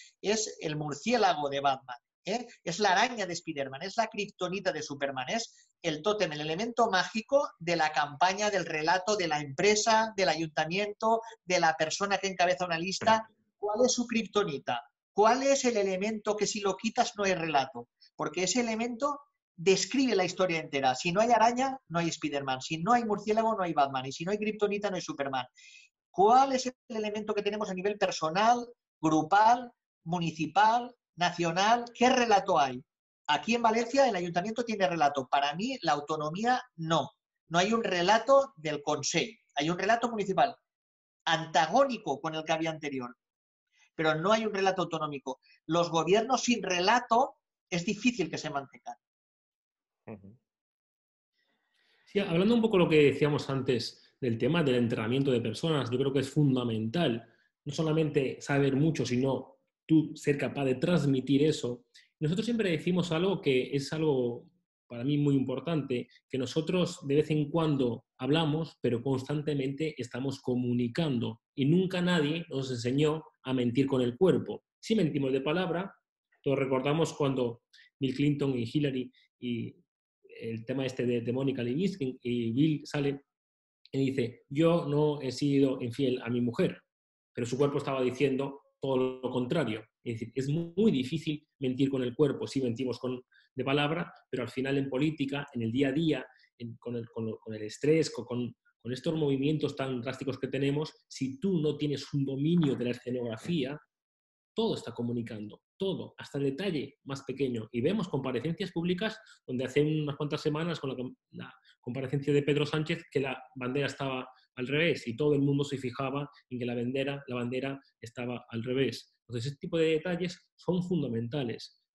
es el murciélago de Batman, ¿eh? Es la araña de Spiderman, es la kriptonita de Superman, es el tótem, el elemento mágico de la campaña, del relato, de la empresa, del ayuntamiento, de la persona que encabeza una lista. ¿Cuál es su kriptonita? ¿Cuál es el elemento que si lo quitas no hay relato? Porque ese elemento describe la historia entera. Si no hay araña, no hay Spiderman. Si no hay murciélago, no hay Batman. Y si no hay kriptonita, no hay Superman. ¿Cuál es el elemento que tenemos a nivel personal, grupal, municipal, nacional? ¿Qué relato hay? Aquí en Valencia el ayuntamiento tiene relato. Para mí la autonomía no. No hay un relato del Consell. Hay un relato municipal antagónico con el que había anterior. Pero no hay un relato autonómico. Los gobiernos sin relato es difícil que se mantengan. Sí, hablando un poco de lo que decíamos antes del tema del entrenamiento de personas, yo creo que es fundamental no solamente saber mucho, sino tú ser capaz de transmitir eso. Nosotros siempre decimos algo que es algo para mí muy importante, que nosotros de vez en cuando hablamos, pero constantemente estamos comunicando y nunca nadie nos enseñó a mentir con el cuerpo. Si mentimos de palabra, todos recordamos cuando Bill Clinton y Hillary y el tema este de Mónica Lewinsky y Bill sale y dice, yo no he sido infiel a mi mujer, pero su cuerpo estaba diciendo todo lo contrario. Es decir, es muy difícil mentir con el cuerpo, sí mentimos de palabra, pero al final en política, en el día a día, con el estrés, con estos movimientos tan drásticos que tenemos, si tú no tienes un dominio de la escenografía, todo está comunicando, todo, hasta el detalle más pequeño. Y vemos comparecencias públicas donde hace unas cuantas semanas con la comparecencia de Pedro Sánchez que la bandera estaba al revés y todo el mundo se fijaba en que la bandera estaba al revés. Entonces, este tipo de detalles son fundamentales.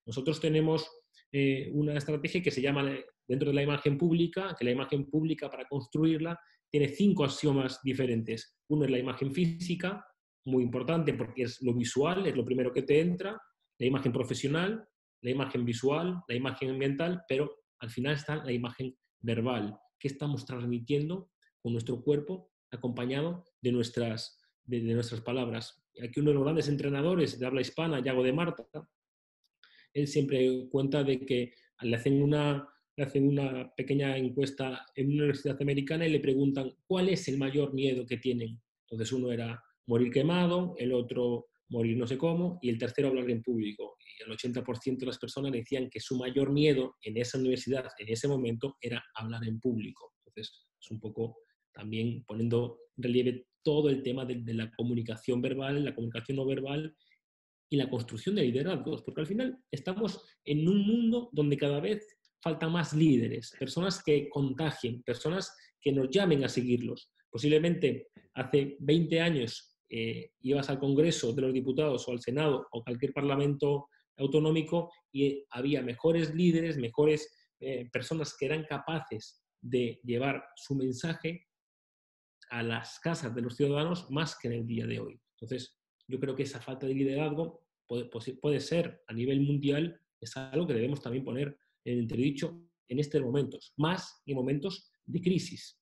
Nosotros tenemos una estrategia que se llama, dentro de la imagen pública, que la imagen pública para construirla tiene 5 axiomas diferentes. Uno es la imagen física, muy importante porque es lo visual, es lo primero que te entra, la imagen profesional, la imagen visual, la imagen ambiental, pero al final está la imagen verbal, que estamos transmitiendo con nuestro cuerpo acompañado de nuestras palabras. Aquí uno de los grandes entrenadores de habla hispana, Yago de Marta, él siempre cuenta de que le hacen una pequeña encuesta en una universidad americana y le preguntan cuál es el mayor miedo que tienen. Entonces uno era morir quemado, el otro morir no sé cómo, y el tercero hablar en público. Y el 80% de las personas decían que su mayor miedo en esa universidad, en ese momento, era hablar en público. Entonces es un poco también poniendo en relieve todo el tema de la comunicación verbal, la comunicación no verbal y la construcción de liderazgos, porque al final estamos en un mundo donde cada vez faltan más líderes, personas que contagien, personas que nos llamen a seguirlos. Posiblemente hace 20 años ibas al Congreso de los Diputados o al Senado o cualquier parlamento autonómico y había mejores líderes, mejores personas que eran capaces de llevar su mensaje a las casas de los ciudadanos más que en el día de hoy. Entonces, yo creo que esa falta de liderazgo puede ser a nivel mundial, es algo que debemos también poner en entredicho en estos momentos, más en momentos de crisis.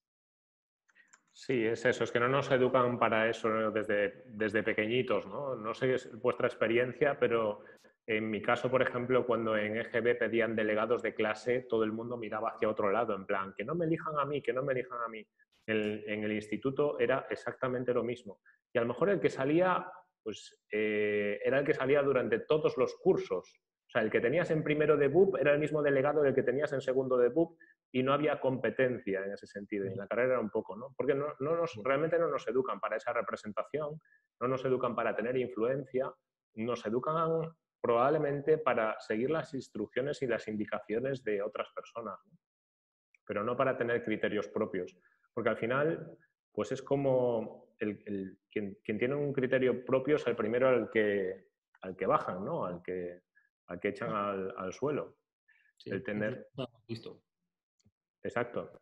Sí, es eso, es que no nos educan para eso, ¿no? desde pequeñitos, ¿no? No sé vuestra experiencia, pero en mi caso, por ejemplo, cuando en EGB pedían delegados de clase, todo el mundo miraba hacia otro lado, en plan, que no me elijan a mí, que no me elijan a mí. En el instituto era exactamente lo mismo. Y a lo mejor el que salía, pues era el que salía durante todos los cursos. O sea, el que tenías en primero de BUP era el mismo delegado del que tenías en segundo de BUP y no había competencia en ese sentido. Y en la carrera era un poco, ¿no? Porque realmente no nos educan para esa representación, no nos educan para tener influencia, nos educan probablemente para seguir las instrucciones y las indicaciones de otras personas, ¿no? Pero no para tener criterios propios. Porque al final, pues es como quien tiene un criterio propio es el primero al que bajan, ¿no? Al que echan al suelo. Sí, el tener... Listo. Exacto.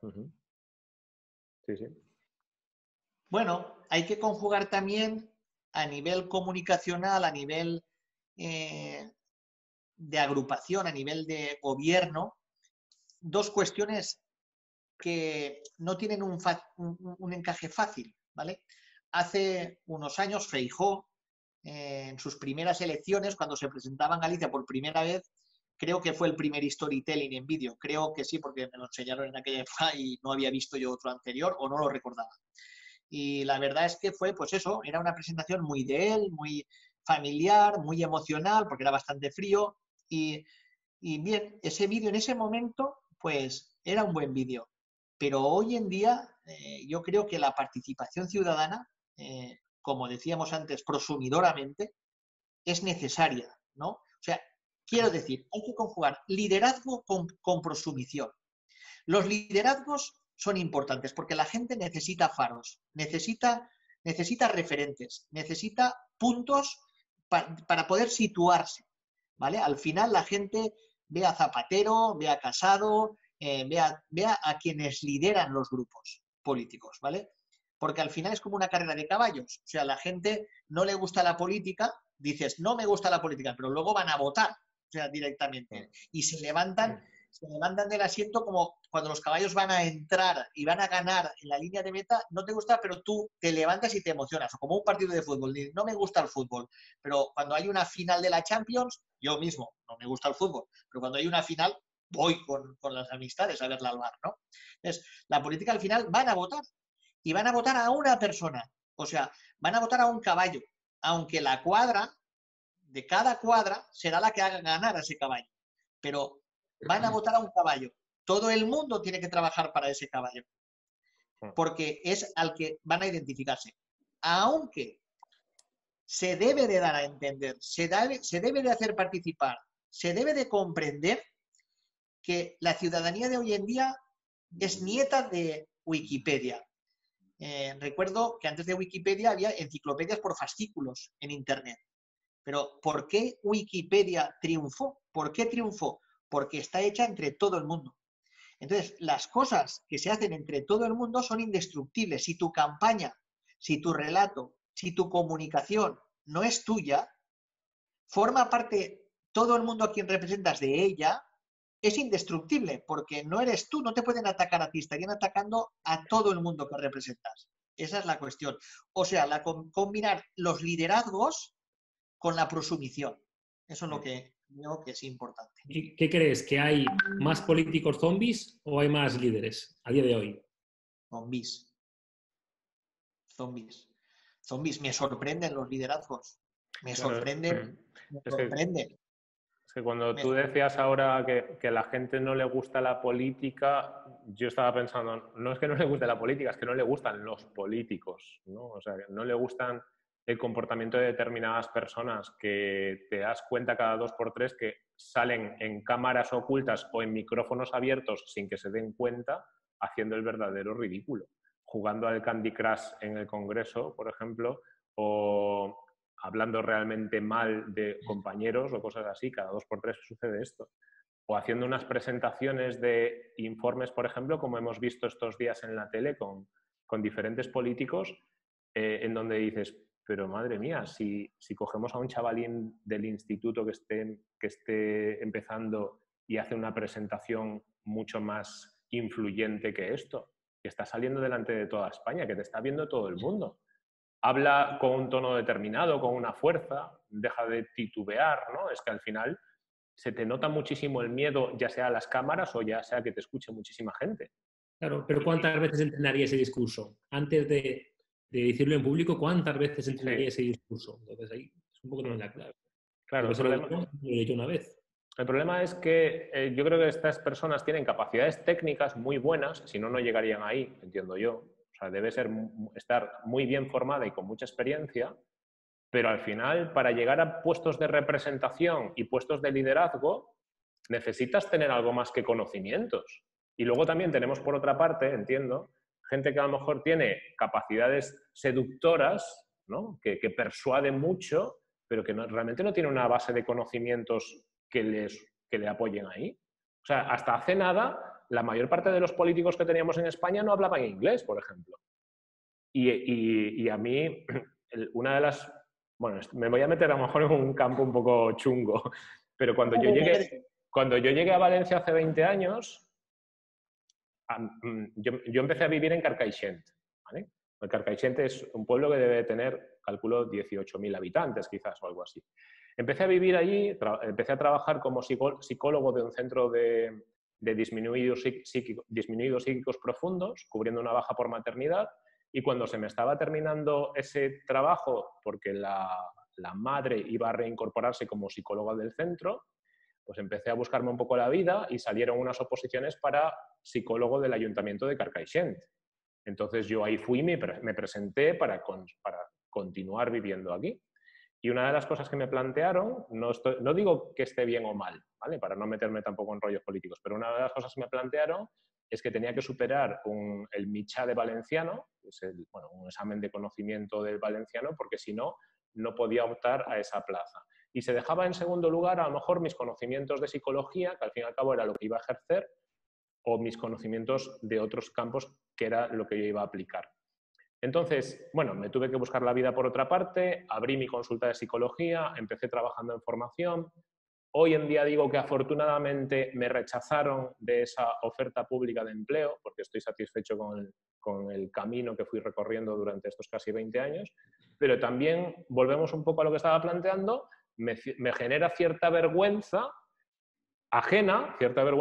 Sí, sí. Bueno, hay que conjugar también a nivel comunicacional, a nivel de agrupación, a nivel de gobierno, dos cuestiones que no tienen un encaje fácil, ¿vale? Hace unos años Feijóo, en sus primeras elecciones, cuando se presentaba en Galicia por primera vez, creo que fue el primer storytelling en vídeo. Creo que sí, porque me lo enseñaron en aquella época y no había visto yo otro anterior o no lo recordaba. Y la verdad es que fue, pues eso, era una presentación muy de él, muy familiar, muy emocional, porque era bastante frío. Y bien, ese vídeo en ese momento, pues era un buen vídeo. Pero hoy en día yo creo que la participación ciudadana, como decíamos antes, prosumidoramente, es necesaria, ¿no? O sea, quiero decir, hay que conjugar liderazgo con prosumición. Los liderazgos son importantes porque la gente necesita faros, necesita referentes, necesita puntos para poder situarse, ¿vale? Al final la gente ve a Zapatero, ve a Casado, ve a quienes lideran los grupos políticos, ¿vale? Porque al final es como una carrera de caballos. O sea, la gente no le gusta la política, dices, no me gusta la política, pero luego van a votar, o sea, directamente. Y se levantan del asiento como cuando los caballos van a entrar y van a ganar en la línea de meta, no te gusta, pero tú te levantas y te emocionas. O como un partido de fútbol, no me gusta el fútbol, pero cuando hay una final de la Champions, yo mismo, no me gusta el fútbol, pero cuando hay una final, voy con las amistades a verla al bar, ¿no? Entonces, la política al final van a votar. Y van a votar a una persona. O sea, van a votar a un caballo. Aunque la cuadra, de cada cuadra, será la que haga ganar a ese caballo. Pero van a votar a un caballo. Todo el mundo tiene que trabajar para ese caballo. Porque es al que van a identificarse. Aunque se debe de dar a entender, se debe de hacer participar, se debe de comprender que la ciudadanía de hoy en día es nieta de Wikipedia. Recuerdo que antes de Wikipedia había enciclopedias por fascículos en Internet. Pero ¿por qué Wikipedia triunfó? ¿Por qué triunfó? Porque está hecha entre todo el mundo. Entonces, las cosas que se hacen entre todo el mundo son indestructibles. Si tu campaña, si tu relato, si tu comunicación no es tuya, forma parte todo el mundo a quien representas de ella, es indestructible, porque no eres tú, no te pueden atacar a ti, estarían atacando a todo el mundo que representas. Esa es la cuestión. O sea, combinar los liderazgos con la prosumisión. Eso es lo que creo que es importante. ¿Qué crees? ¿Que hay más políticos zombies o hay más líderes a día de hoy? Zombies. Zombies. Zombies. Me sorprenden los liderazgos. Me sorprenden. Me sorprenden. Es que cuando tú decías ahora que a la gente no le gusta la política, yo estaba pensando, no es que no le guste la política, es que no le gustan los políticos, ¿no? O sea, no le gustan el comportamiento de determinadas personas que te das cuenta cada 2x3 que salen en cámaras ocultas o en micrófonos abiertos sin que se den cuenta, haciendo el verdadero ridículo. Jugando al Candy Crush en el Congreso, por ejemplo, o hablando realmente mal de compañeros o cosas así, cada 2x3 sucede esto. O haciendo unas presentaciones de informes, por ejemplo, como hemos visto estos días en la tele con diferentes políticos, en donde dices, pero madre mía, si cogemos a un chavalín del instituto que esté empezando y hace una presentación mucho más influyente que esto, que está saliendo delante de toda España, que te está viendo todo el mundo. Habla con un tono determinado, con una fuerza, deja de titubear, ¿no? Es que al final se te nota muchísimo el miedo, ya sea a las cámaras o ya sea que te escuche muchísima gente. Claro, pero ¿cuántas veces entrenaría ese discurso? Antes de decirlo en público, ¿cuántas veces entrenaría ese discurso? Entonces ahí es un poco también la clave. Claro, lo he hecho una vez. El problema es que yo creo que estas personas tienen capacidades técnicas muy buenas, si no, no llegarían ahí, entiendo yo. O sea, debe estar muy bien formada y con mucha experiencia, pero al final, para llegar a puestos de representación y puestos de liderazgo, necesitas tener algo más que conocimientos. Y luego también tenemos, por otra parte, entiendo, gente que a lo mejor tiene capacidades seductoras, ¿no? que persuade mucho, pero que realmente no tiene una base de conocimientos que le apoyen ahí. O sea, hasta hace nada, la mayor parte de los políticos que teníamos en España no hablaban inglés, por ejemplo. Y a mí, una de las... Bueno, me voy a meter a lo mejor en un campo un poco chungo, pero cuando yo llegué a Valencia hace 20 años, yo empecé a vivir en Carcaixent, ¿vale? El Carcaixent es un pueblo que debe tener, calculo, 18.000 habitantes quizás o algo así. Empecé a vivir allí, empecé a trabajar como psicólogo de un centro de disminuidos psíquicos profundos, cubriendo una baja por maternidad, y cuando se me estaba terminando ese trabajo, porque la madre iba a reincorporarse como psicóloga del centro, pues empecé a buscarme un poco la vida y salieron unas oposiciones para psicólogo del Ayuntamiento de Carcaixent. Entonces yo ahí fui y me presenté para continuar viviendo aquí. Y una de las cosas que me plantearon, no digo que esté bien o mal, ¿vale? Para no meterme tampoco en rollos políticos, pero una de las cosas que me plantearon es que tenía que superar el Mitjà de valenciano, que es un examen de conocimiento del valenciano, porque si no, no podía optar a esa plaza. Y se dejaba en segundo lugar a lo mejor mis conocimientos de psicología, que al fin y al cabo era lo que iba a ejercer, o mis conocimientos de otros campos, que era lo que yo iba a aplicar. Entonces, bueno, me tuve que buscar la vida por otra parte, abrí mi consulta de psicología, empecé trabajando en formación. Hoy en día digo que afortunadamente me rechazaron de esa oferta pública de empleo, porque estoy satisfecho con el camino que fui recorriendo durante estos casi 20 años, pero también, volvemos un poco a lo que estaba planteando, me genera cierta vergüenza ajena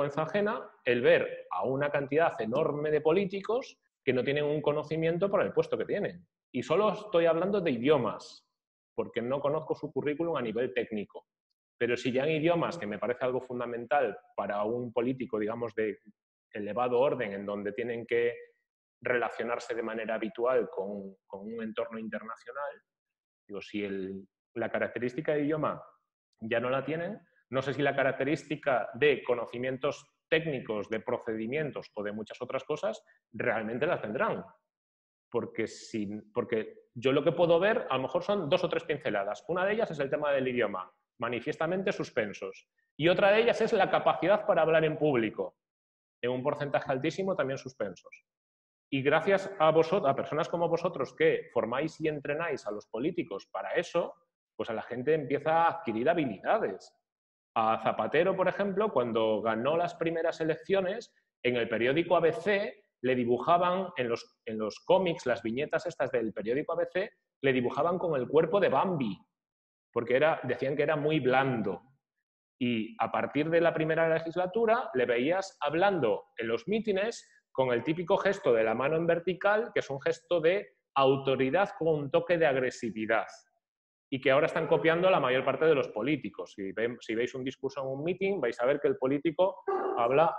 el ver a una cantidad enorme de políticos que no tienen un conocimiento para el puesto que tienen. Y solo estoy hablando de idiomas, porque no conozco su currículum a nivel técnico. Pero si ya en idiomas, que me parece algo fundamental para un político, digamos, de elevado orden, en donde tienen que relacionarse de manera habitual con un entorno internacional, digo, si la característica de idioma ya no la tienen, no sé si la característica de conocimientos técnicos, de procedimientos o de muchas otras cosas, realmente las tendrán. porque yo lo que puedo ver a lo mejor son 2 o 3 pinceladas. Una de ellas es el tema del idioma, manifiestamente suspensos. Y otra de ellas es la capacidad para hablar en público, en un porcentaje altísimo también suspensos. Y gracias a vosotros, a personas como vosotros que formáis y entrenáis a los políticos para eso, pues a la gente empieza a adquirir habilidades. A Zapatero, por ejemplo, cuando ganó las primeras elecciones, en el periódico ABC le dibujaban, en los cómics, las viñetas estas del periódico ABC, le dibujaban con el cuerpo de Bambi, porque decían que era muy blando. Y a partir de la primera legislatura le veías hablando en los mítines con el típico gesto de la mano en vertical, que es un gesto de autoridad con un toque de agresividad, y que ahora están copiando la mayor parte de los políticos. Si veis un discurso en un meeting, vais a ver que el político habla...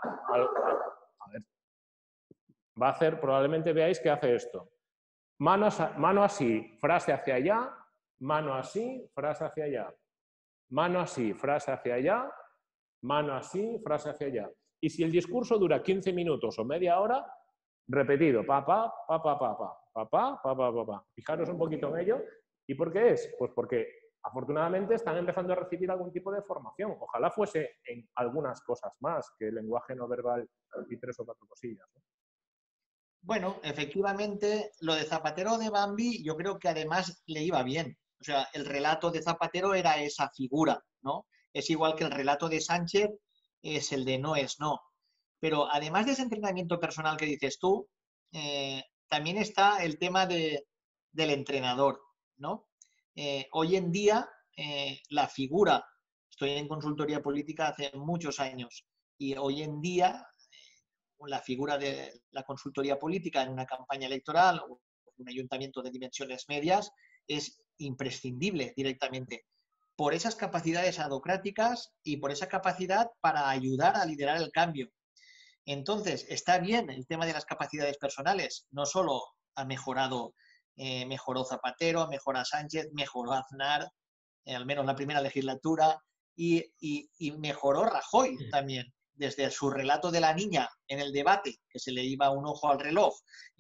va a hacer, probablemente veáis que hace esto. Mano así, frase hacia allá, mano así, frase hacia allá. Mano así, frase hacia allá, mano así, frase hacia allá. Y si el discurso dura 15 minutos o media hora, repetido, pa, pa, pa, pa, pa, pa, pa, pa, pa, pa, pa, pa. Fijaros un poquito en ello. ¿Y por qué es? Pues porque afortunadamente están empezando a recibir algún tipo de formación. Ojalá fuese en algunas cosas más que el lenguaje no verbal y 3 o 4 cosillas, ¿no? Bueno, efectivamente, lo de Zapatero de Bambi yo creo que además le iba bien. O sea, el relato de Zapatero era esa figura, ¿no? Es igual que el relato de Sánchez es el de no es no. Pero además de ese entrenamiento personal que dices tú, también está el tema del entrenador, ¿no? Hoy en día, la figura, estoy en consultoría política hace muchos años, y hoy en día la figura de la consultoría política en una campaña electoral o un ayuntamiento de dimensiones medias es imprescindible directamente por esas capacidades adocráticas y por esa capacidad para ayudar a liderar el cambio. Entonces, está bien el tema de las capacidades personales. No solo ha mejoró Zapatero, mejora Sánchez, mejoró Aznar, al menos la primera legislatura, y mejoró Rajoy también. Desde su relato de la niña en el debate, que se le iba un ojo al reloj,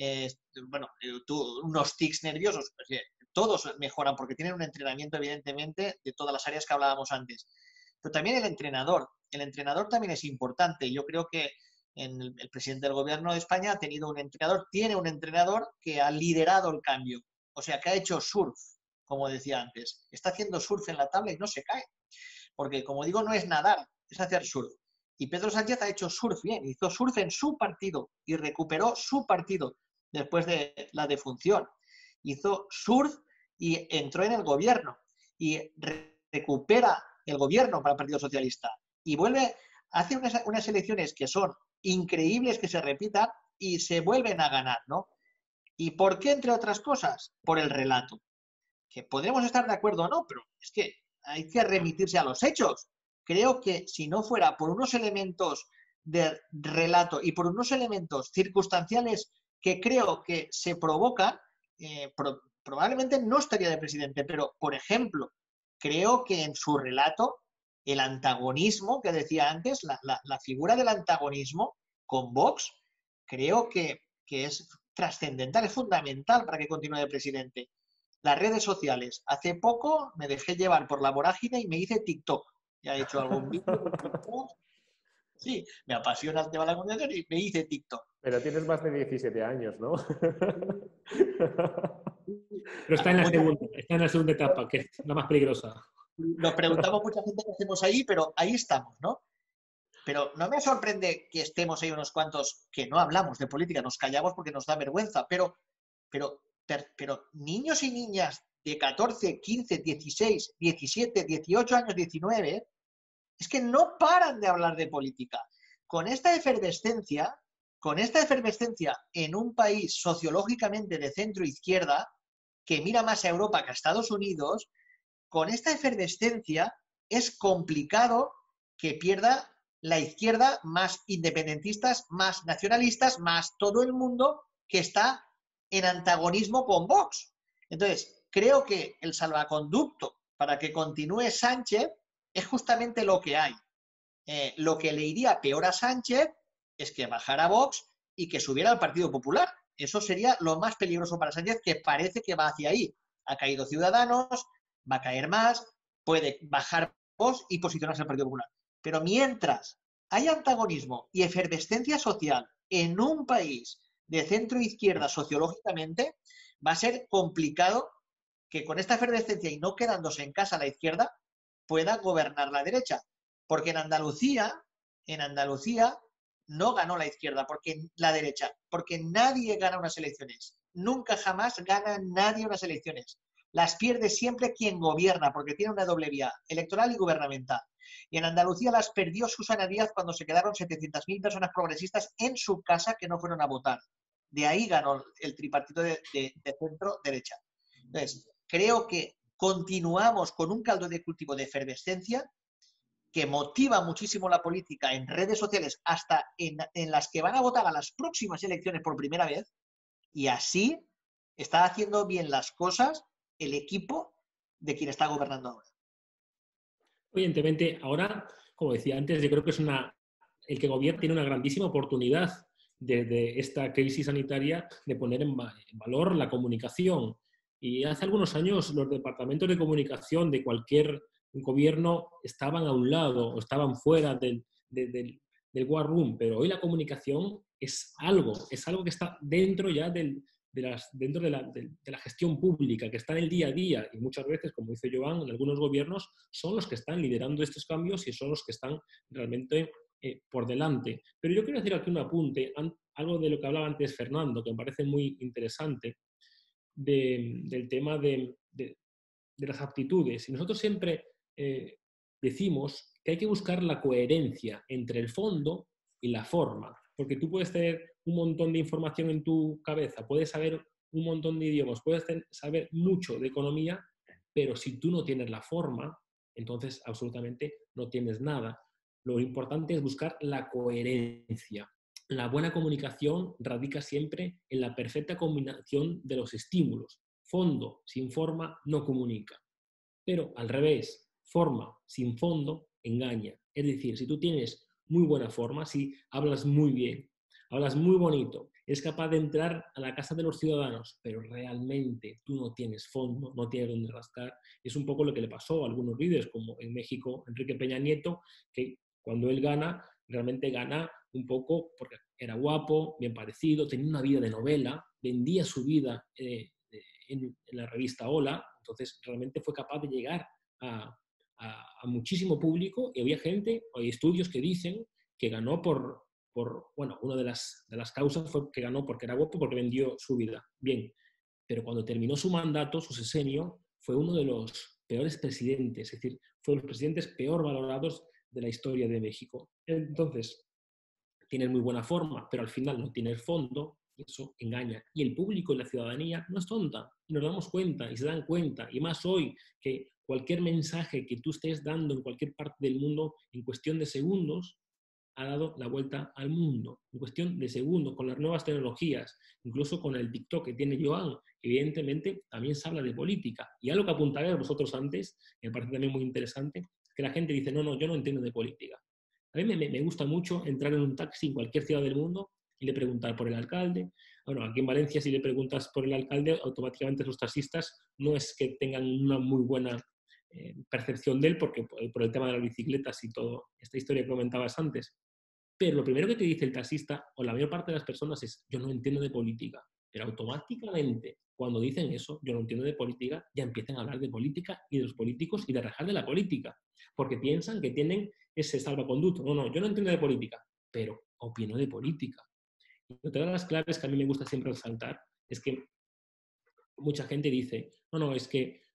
unos tics nerviosos, pues, todos mejoran porque tienen un entrenamiento, evidentemente, de todas las áreas que hablábamos antes. Pero también el entrenador también es importante. Yo creo que el presidente del gobierno de España tiene un entrenador que ha liderado el cambio. O sea, que ha hecho surf, como decía antes. Está haciendo surf en la tabla y no se cae. Porque, como digo, no es nadar, es hacer surf. Y Pedro Sánchez ha hecho surf bien, hizo surf en su partido y recuperó su partido después de la defunción. Hizo surf y entró en el gobierno y recupera el gobierno para el Partido Socialista. Y hace unas elecciones que son increíbles que se repitan y se vuelven a ganar, ¿no? ¿Y por qué, entre otras cosas? Por el relato. Que podremos estar de acuerdo o no, pero es que hay que remitirse a los hechos. Creo que si no fuera por unos elementos de relato y por unos elementos circunstanciales que creo que se provocan, probablemente no estaría de presidente. Pero, por ejemplo, creo que en su relato, el antagonismo que decía antes, la figura del antagonismo con Vox, creo que es trascendental, es fundamental para que continúe de presidente. Las redes sociales. Hace poco me dejé llevar por la vorágine y me hice TikTok. Ya he hecho algún vídeo. Sí, me apasiona el tema de la comunicación y me hice TikTok. Pero tienes más de 17 años, ¿no? Pero está en la segunda etapa, que es la más peligrosa. Nos preguntamos mucha gente qué hacemos ahí, pero ahí estamos, ¿no? Pero no me sorprende que estemos ahí unos cuantos que no hablamos de política, nos callamos porque nos da vergüenza, pero niños y niñas de 14, 15, 16, 17, 18 años, 19, es que no paran de hablar de política. Con esta efervescencia en un país sociológicamente de centro-izquierda, que mira más a Europa que a Estados Unidos, con esta efervescencia es complicado que pierda la izquierda más independentistas, más nacionalistas, más todo el mundo que está en antagonismo con Vox. Entonces, creo que el salvaconducto para que continúe Sánchez es justamente lo que hay. Lo que le iría peor a Sánchez es que bajara Vox y que subiera al Partido Popular, Eso sería lo más peligroso para Sánchez, que parece que va hacia ahí. Ha caído Ciudadanos, va a caer más, puede bajar Vox y posicionarse al Partido Popular. Pero mientras hay antagonismo y efervescencia social en un país de centro-izquierda sociológicamente, va a ser complicado que con esta efervescencia y no quedándose en casa la izquierda, pueda gobernar la derecha. Porque en Andalucía no ganó la izquierda, porque la derecha, porque nadie gana unas elecciones. Nunca jamás gana nadie unas elecciones. Las pierde siempre quien gobierna, porque tiene una doble vía, electoral y gubernamental. Y en Andalucía las perdió Susana Díaz cuando se quedaron 700.000 personas progresistas en su casa que no fueron a votar. De ahí ganó el tripartito de centro-derecha. Entonces, creo que continuamos con un caldo de cultivo de efervescencia que motiva muchísimo la política en redes sociales, hasta en las que van a votar a las próximas elecciones por primera vez, y así está haciendo bien las cosas el equipo de quien está gobernando ahora. Evidentemente, ahora, como decía antes, yo creo que el que gobierna tiene una grandísima oportunidad de esta crisis sanitaria de poner en valor la comunicación. Y hace algunos años los departamentos de comunicación de cualquier gobierno estaban a un lado o estaban fuera del war room, pero hoy la comunicación es algo que está dentro ya dentro de la gestión pública, que está en el día a día, y muchas veces, como dice Joan, en algunos gobiernos son los que están liderando estos cambios y son los que están realmente por delante. Pero yo quiero decir aquí un apunte, algo de lo que hablaba antes Fernando, que me parece muy interesante, del tema de las aptitudes. Y nosotros siempre decimos que hay que buscar la coherencia entre el fondo y la forma, porque tú puedes tener un montón de información en tu cabeza, puedes saber un montón de idiomas, puedes saber mucho de economía, pero si tú no tienes la forma, entonces absolutamente no tienes nada. Lo importante es buscar la coherencia. La buena comunicación radica siempre en la perfecta combinación de los estímulos. Fondo sin forma no comunica. Pero al revés, forma sin fondo engaña. Es decir, si tú tienes muy buena forma, si hablas muy bien, hablas muy bonito, eres capaz de entrar a la casa de los ciudadanos, pero realmente tú no tienes fondo, no tienes dónde rascar. Es un poco lo que le pasó a algunos líderes, como en México Enrique Peña Nieto, que cuando él gana, realmente gana un poco porque era guapo, bien parecido, tenía una vida de novela, vendía su vida en la revista Hola, entonces realmente fue capaz de llegar a muchísimo público, y había gente, hay estudios que dicen que ganó bueno, una de las causas fue que ganó porque era guapo, porque vendió su vida. Bien, pero cuando terminó su mandato, su sexenio, fue uno de los peores presidentes, es decir, fue de los presidentes peor valorados de la historia de México. Entonces, tienes muy buena forma, pero al final no tienes fondo, y eso engaña. Y el público y la ciudadanía no es tonta, y nos damos cuenta, y se dan cuenta, y más hoy, que cualquier mensaje que tú estés dando en cualquier parte del mundo, en cuestión de segundos, ha dado la vuelta al mundo, en cuestión de segundos, con las nuevas tecnologías, incluso con el TikTok que tiene Joan, evidentemente también se habla de política. Y algo que apuntaréis vosotros antes, que me parece también muy interesante, que la gente dice, no, yo no entiendo de política. A mí me gusta mucho entrar en un taxi en cualquier ciudad del mundo y le preguntar por el alcalde. Bueno, aquí en Valencia, si le preguntas por el alcalde, automáticamente los taxistas no es que tengan una muy buena percepción de él, porque por el tema de las bicicletas y todo, esta historia que comentabas antes. Pero lo primero que te dice el taxista, o la mayor parte de las personas, es, yo no entiendo de política. Pero automáticamente, cuando dicen eso, yo no entiendo de política, ya empiezan a hablar de política y de los políticos y de rajar de la política. Porque piensan que tienen ese salvaconducto. No, yo no entiendo de política, pero opino de política. Y otra de las claves que a mí me gusta siempre resaltar es que mucha gente dice, es que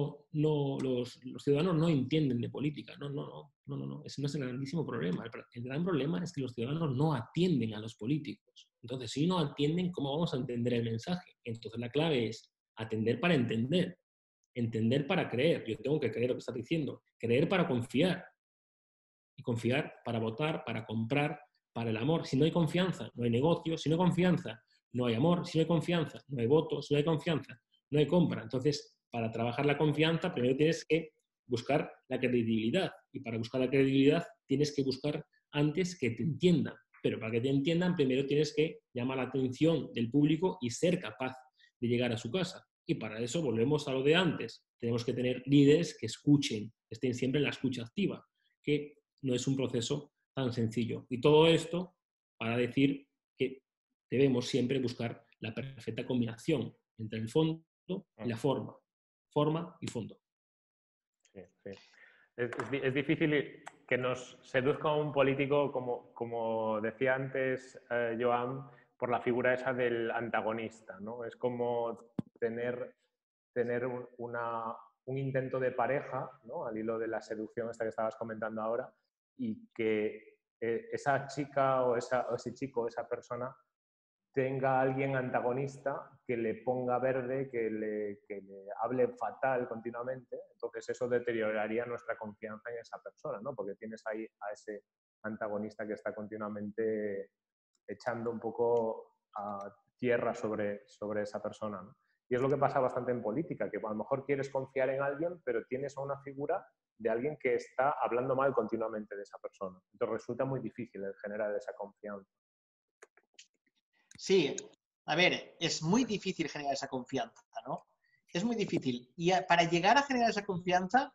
los ciudadanos no entienden de política. No, ese no es el grandísimo problema. El gran problema es que los ciudadanos no atienden a los políticos. Entonces, si no atienden, ¿cómo vamos a entender el mensaje? Entonces, la clave es atender para entender, entender para creer. Yo tengo que creer lo que estás diciendo, creer para confiar, y confiar para votar, para comprar, para el amor. Si no hay confianza, no hay negocio. Si no hay confianza, no hay amor. Si no hay confianza, no hay voto. Si no hay confianza, no hay compra. Entonces, para trabajar la confianza, primero tienes que buscar la credibilidad. Y para buscar la credibilidad, tienes que buscar antes que te entiendan. Pero para que te entiendan, primero tienes que llamar la atención del público y ser capaz de llegar a su casa. Y para eso volvemos a lo de antes. Tenemos que tener líderes que escuchen, que estén siempre en la escucha activa, que no es un proceso tan sencillo. Y todo esto para decir que debemos siempre buscar la perfecta combinación entre el fondo y la forma. Forma y fondo. Sí, sí. Es difícil que nos seduzca un político, como decía antes Joan, por la figura esa del antagonista, ¿no? Es como tener un intento de pareja, ¿no? Al hilo de la seducción esta que estabas comentando ahora, y que esa chica o ese chico, esa persona, tenga a alguien antagonista que le ponga verde, que le hable fatal continuamente. Entonces eso deterioraría nuestra confianza en esa persona, ¿no? Porque tienes ahí a ese antagonista que está continuamente echando un poco a tierra sobre esa persona, ¿no? Y es lo que pasa bastante en política, que a lo mejor quieres confiar en alguien, pero tienes a una figura de alguien que está hablando mal continuamente de esa persona. Entonces resulta muy difícil el generar esa confianza. Sí, a ver, es muy difícil generar esa confianza, ¿no? Es muy difícil. Y para llegar a generar esa confianza,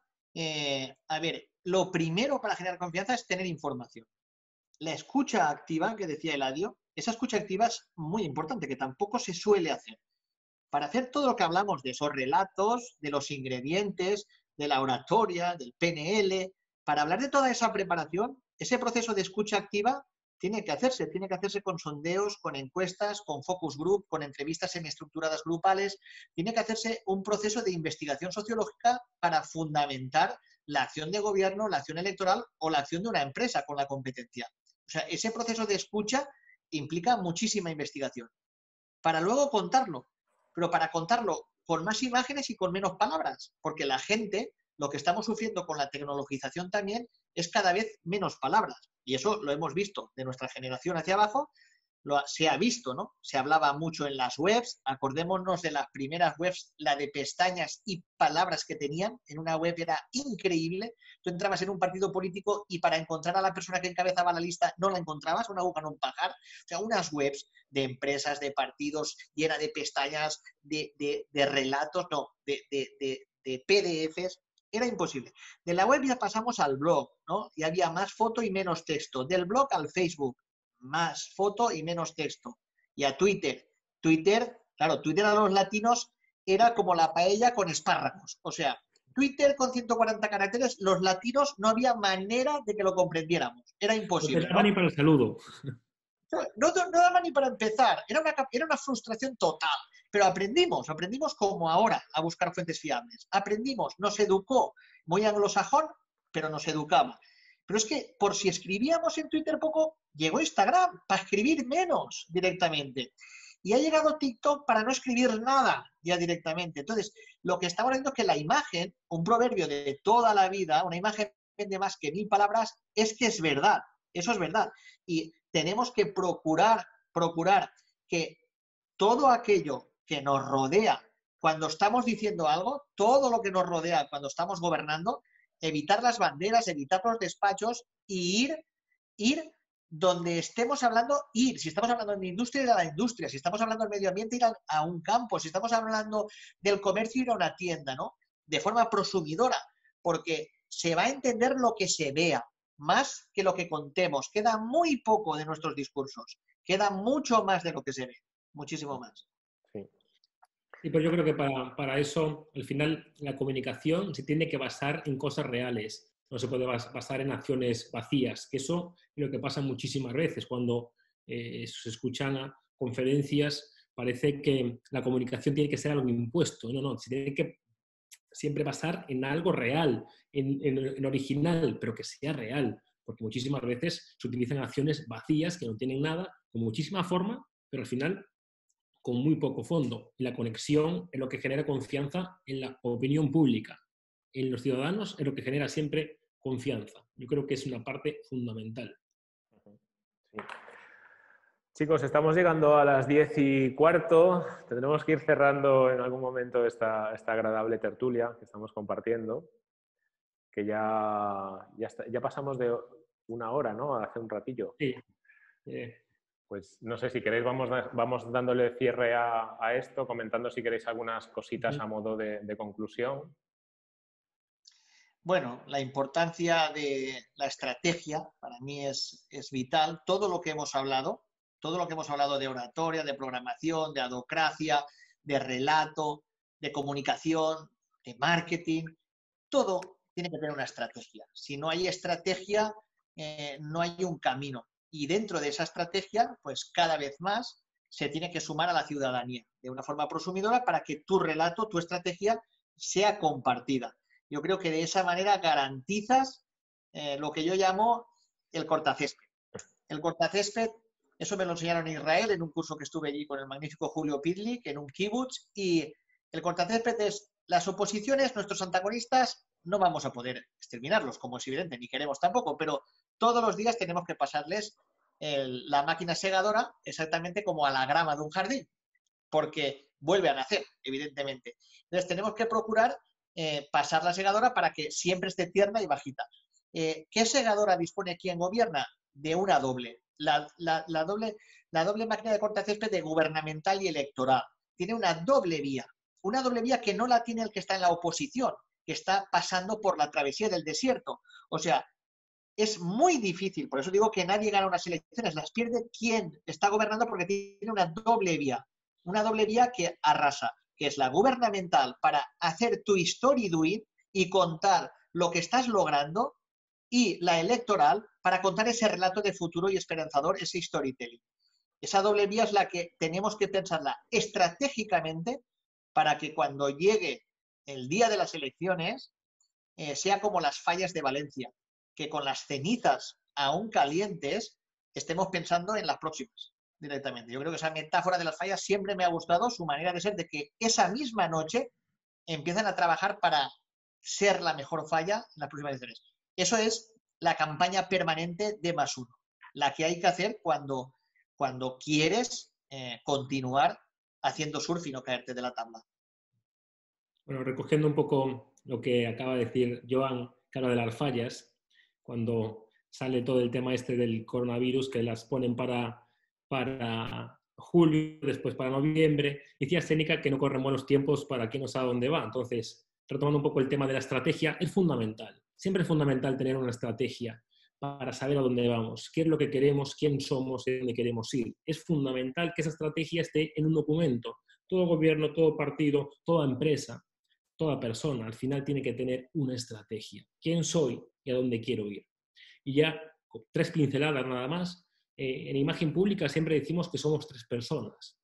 a ver, lo primero para generar confianza es tener información. La escucha activa, que decía Eladio, esa escucha activa es muy importante, que tampoco se suele hacer. Para hacer todo lo que hablamos de esos relatos, de los ingredientes, de la oratoria, del PNL, para hablar de toda esa preparación, ese proceso de escucha activa tiene que hacerse con sondeos, con encuestas, con focus group, con entrevistas semiestructuradas grupales, tiene que hacerse un proceso de investigación sociológica para fundamentar la acción de gobierno, la acción electoral o la acción de una empresa con la competencia. O sea, ese proceso de escucha implica muchísima investigación. Para luego contarlo, pero para contarlo con más imágenes y con menos palabras, porque la gente, lo que estamos sufriendo con la tecnologización también, es cada vez menos palabras. Y eso lo hemos visto de nuestra generación hacia abajo, se ha visto, ¿no? Se hablaba mucho en las webs, acordémonos de las primeras webs, la de pestañas y palabras que tenían, en una web era increíble, tú entrabas en un partido político y para encontrar a la persona que encabezaba la lista no la encontrabas, una aguja en un pajar, o sea, unas webs de empresas, de partidos, llena de pestañas, de relatos, no, de PDFs, era imposible. De la web ya pasamos al blog, ¿no? Y había más foto y menos texto. Del blog al Facebook, más foto y menos texto. Y a Twitter. Claro, Twitter a los latinos era como la paella con espárragos. O sea, Twitter con 140 caracteres, los latinos no había manera de que lo comprendiéramos. Era imposible. No te daba ni para el saludo. No daba ni para empezar. Era una frustración total. Pero aprendimos como ahora a buscar fuentes fiables. Aprendimos, nos educó. Muy anglosajón, pero nos educaba. Pero es que por si escribíamos en Twitter poco, llegó Instagram para escribir menos directamente. Y ha llegado TikTok para no escribir nada ya directamente. Entonces, lo que estamos viendo es que la imagen, un proverbio de toda la vida, una imagen de más que 1000 palabras, es que es verdad. Eso es verdad. Y tenemos que procurar que todo aquello que nos rodea cuando estamos diciendo algo, todo lo que nos rodea cuando estamos gobernando, evitar las banderas, evitar los despachos y ir donde estemos hablando, si estamos hablando de industria, ir a la industria, si estamos hablando del medio ambiente, ir a un campo, si estamos hablando del comercio, ir a una tienda, ¿no? De forma prosumidora, porque se va a entender lo que se vea, más que lo que contemos. Queda muy poco de nuestros discursos, queda mucho más de lo que se ve, muchísimo más. Sí. Sí, pero yo creo que para eso, al final, la comunicación se tiene que basar en cosas reales. No se puede basar en acciones vacías, que eso es lo que pasa muchísimas veces. Cuando se escuchan a conferencias, parece que la comunicación tiene que ser algo impuesto. No, se tiene que siempre basar en algo real, en original, pero que sea real. Porque muchísimas veces se utilizan acciones vacías que no tienen nada, con muchísima forma, pero al final con muy poco fondo. Y la conexión es lo que genera confianza en la opinión pública. En los ciudadanos es lo que genera siempre confianza. Yo creo que es una parte fundamental. Sí. Chicos, estamos llegando a las 10:15. Tendremos que ir cerrando en algún momento esta agradable tertulia que estamos compartiendo, que ya pasamos de 1 hora, ¿no? Hace un ratillo. Sí. Pues no sé, si queréis vamos dándole cierre a esto, comentando si queréis algunas cositas a modo de conclusión. Bueno, la importancia de la estrategia para mí es vital. Todo lo que hemos hablado de oratoria, de programación, de adocracia, de relato, de comunicación, de marketing, todo tiene que tener una estrategia. Si no hay estrategia, no hay un camino. Y dentro de esa estrategia, pues cada vez más se tiene que sumar a la ciudadanía de una forma prosumidora para que tu relato, tu estrategia sea compartida. Yo creo que de esa manera garantizas lo que yo llamo el cortacésped. El cortacésped, eso me lo enseñaron en Israel en un curso que estuve allí con el magnífico Julio Pidlik en un kibutz, y el cortacésped es las oposiciones, nuestros antagonistas, no vamos a poder exterminarlos, como es evidente, ni queremos tampoco, pero todos los días tenemos que pasarles la máquina segadora exactamente como a la grama de un jardín, porque vuelve a nacer, evidentemente. Entonces tenemos que procurar pasar la segadora para que siempre esté tierna y bajita. ¿Qué segadora dispone quien gobierna? De una doble. La doble máquina de cortacésped de gubernamental y electoral. Tiene una doble vía que no la tiene el que está en la oposición, que está pasando por la travesía del desierto. O sea, es muy difícil, por eso digo que nadie gana unas elecciones, las pierde quien está gobernando, porque tiene una doble vía que arrasa, que es la gubernamental para hacer tu story doing y contar lo que estás logrando, y la electoral para contar ese relato de futuro y esperanzador, ese storytelling. Esa doble vía es la que tenemos que pensarla estratégicamente para que cuando llegue el día de las elecciones sea como las fallas de Valencia, que con las cenizas aún calientes estemos pensando en las próximas directamente. Yo creo que esa metáfora de las fallas siempre me ha gustado, su manera de ser, de que esa misma noche empiezan a trabajar para ser la mejor falla en las próximas elecciones. Eso es la campaña permanente de +1, la que hay que hacer cuando quieres continuar haciendo surf y no caerte de la tabla. Bueno, recogiendo un poco lo que acaba de decir Joan, claro, de las fallas, cuando sale todo el tema este del coronavirus, que las ponen para julio, después para noviembre, decía Séneca que no corren buenos tiempos para quien no sabe dónde va. Entonces, retomando un poco el tema de la estrategia, es fundamental. Siempre es fundamental tener una estrategia para saber a dónde vamos, qué es lo que queremos, quién somos y dónde queremos ir. Es fundamental que esa estrategia esté en un documento. Todo gobierno, todo partido, toda empresa, toda persona, al final tiene que tener una estrategia. ¿Quién soy y a dónde quiero ir? Y ya, 3 pinceladas nada más. En imagen pública siempre decimos que somos 3 personas.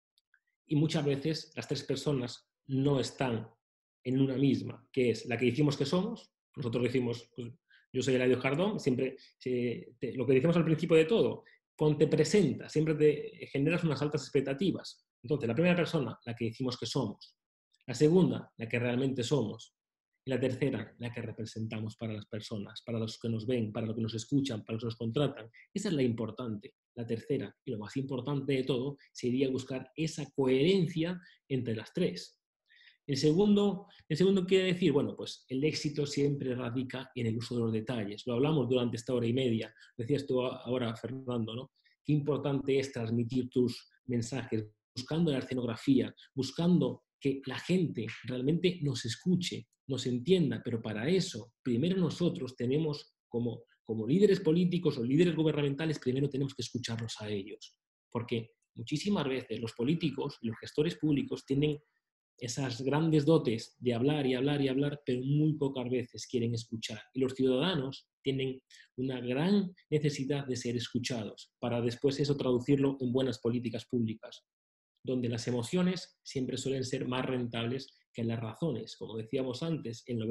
Y muchas veces las 3 personas no están en una misma, que es la que decimos que somos. Nosotros decimos, pues, yo soy Eladio Jardón, siempre lo que decimos al principio de todo, cuando te presentas, siempre te generas unas altas expectativas. Entonces, la primera persona, la que decimos que somos. La segunda, la que realmente somos. Y la tercera, la que representamos para las personas, para los que nos ven, para los que nos escuchan, para los que nos contratan. Esa es la importante. La tercera, y lo más importante de todo, sería buscar esa coherencia entre las 3. El segundo quiere decir, bueno, pues el éxito siempre radica en el uso de los detalles. Lo hablamos durante esta hora y media. Decías tú ahora, Fernando, ¿no? Qué importante es transmitir tus mensajes, buscando la escenografía, buscando que la gente realmente nos escuche, nos entienda, pero para eso, primero nosotros tenemos, como líderes políticos o líderes gubernamentales, primero tenemos que escucharlos a ellos. Porque muchísimas veces los políticos y los gestores públicos tienen esas grandes dotes de hablar y hablar y hablar, pero muy pocas veces quieren escuchar. Y los ciudadanos tienen una gran necesidad de ser escuchados para después eso traducirlo en buenas políticas públicas, donde las emociones siempre suelen ser más rentables que las razones. Como decíamos antes, el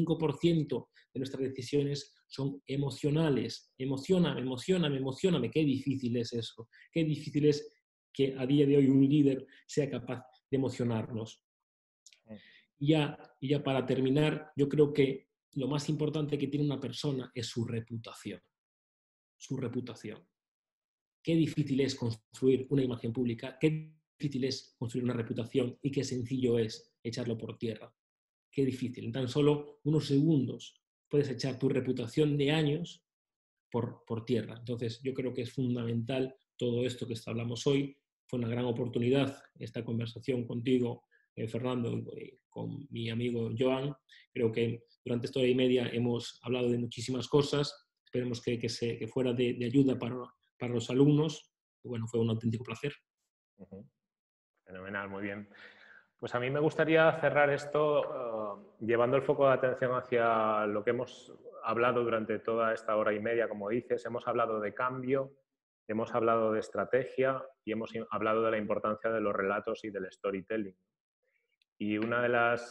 95% de nuestras decisiones son emocionales. Emocióname. Qué difícil es eso. Qué difícil es que a día de hoy un líder sea capaz de emocionarnos. Y ya para terminar, yo creo que lo más importante que tiene una persona es su reputación. Su reputación. Qué difícil es construir una imagen pública, qué difícil es construir una reputación y qué sencillo es echarlo por tierra. Qué difícil. En tan solo unos segundos puedes echar tu reputación de años por tierra. Entonces, yo creo que es fundamental todo esto que hablamos hoy. Fue una gran oportunidad esta conversación contigo, Fernando, y con mi amigo Joan. Creo que durante esta hora y media hemos hablado de muchísimas cosas. Esperemos que fuera de ayuda para los alumnos. Y bueno, fue un auténtico placer. Fenomenal, muy bien. Pues a mí me gustaría cerrar esto llevando el foco de atención hacia lo que hemos hablado durante toda esta hora y media, como dices. Hemos hablado de cambio, hemos hablado de estrategia y hemos hablado de la importancia de los relatos y del storytelling. Y una de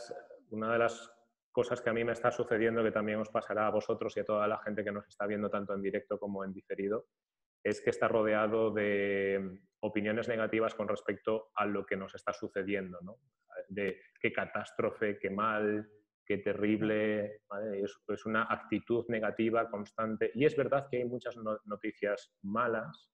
las cosas que a mí me está sucediendo, que también os pasará a vosotros y a toda la gente que nos está viendo tanto en directo como en diferido, es que está rodeado de opiniones negativas con respecto a lo que nos está sucediendo, ¿no? De qué catástrofe, qué mal, qué terrible, ¿vale? Es una actitud negativa constante. Y es verdad que hay muchas noticias malas,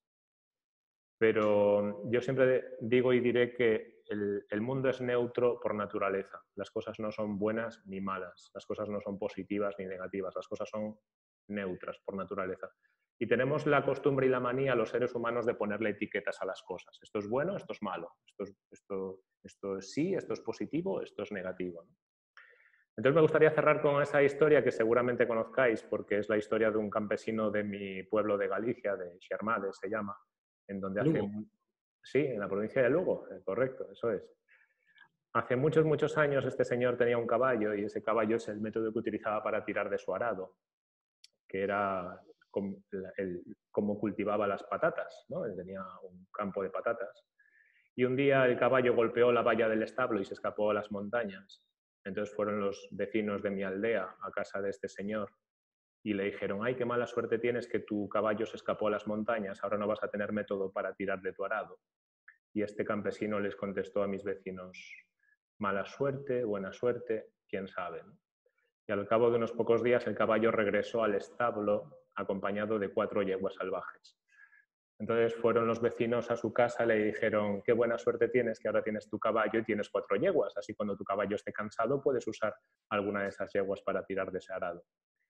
pero yo siempre digo y diré que el mundo es neutro por naturaleza. Las cosas no son buenas ni malas, las cosas no son positivas ni negativas, las cosas son neutras por naturaleza. Y tenemos la costumbre y la manía, los seres humanos, de ponerle etiquetas a las cosas. Esto es bueno, esto es malo, esto es sí, esto es positivo, esto es negativo, ¿no? Entonces me gustaría cerrar con esa historia que seguramente conozcáis, porque es la historia de un campesino de mi pueblo de Galicia, de Xermade se llama, en donde hace... Sí, en la provincia de Lugo, correcto, eso es. Hace muchos, muchos años este señor tenía un caballo y ese caballo es el método que utilizaba para tirar de su arado, que era cómo cultivaba las patatas, ¿no? Él tenía un campo de patatas. Y un día el caballo golpeó la valla del establo y se escapó a las montañas. Entonces fueron los vecinos de mi aldea a casa de este señor y le dijeron: ay, qué mala suerte tienes que tu caballo se escapó a las montañas, ahora no vas a tener método para tirar de tu arado. Y este campesino les contestó a mis vecinos: mala suerte, buena suerte, quién sabe, ¿no? Y al cabo de unos pocos días el caballo regresó al establo acompañado de 4 yeguas salvajes. Entonces fueron los vecinos a su casa y le dijeron: qué buena suerte tienes que ahora tienes tu caballo y tienes 4 yeguas, así cuando tu caballo esté cansado puedes usar alguna de esas yeguas para tirar de ese arado.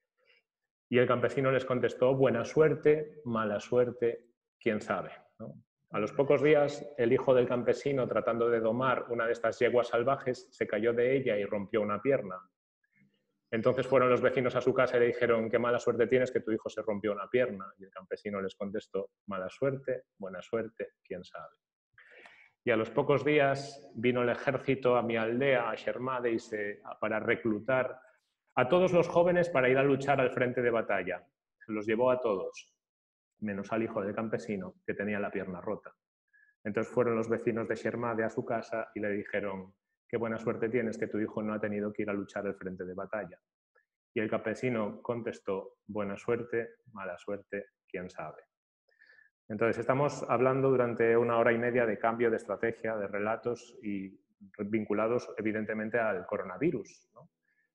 Y el campesino les contestó: buena suerte, mala suerte, quién sabe, ¿no? A los pocos días, el hijo del campesino, tratando de domar una de estas yeguas salvajes, se cayó de ella y rompió una pierna. Entonces fueron los vecinos a su casa y le dijeron: qué mala suerte tienes que tu hijo se rompió una pierna. Y el campesino les contestó: mala suerte, buena suerte, quién sabe. Y a los pocos días vino el ejército a mi aldea, a Xermade, para reclutar a todos los jóvenes para ir a luchar al frente de batalla. Se los llevó a todos, menos al hijo del campesino, que tenía la pierna rota. Entonces fueron los vecinos de Xermade a su casa y le dijeron: qué buena suerte tienes que tu hijo no ha tenido que ir a luchar al frente de batalla. Y el campesino contestó: buena suerte, mala suerte, quién sabe. Entonces estamos hablando durante una hora y media de cambio de estrategia, de relatos y vinculados evidentemente al coronavirus, ¿no?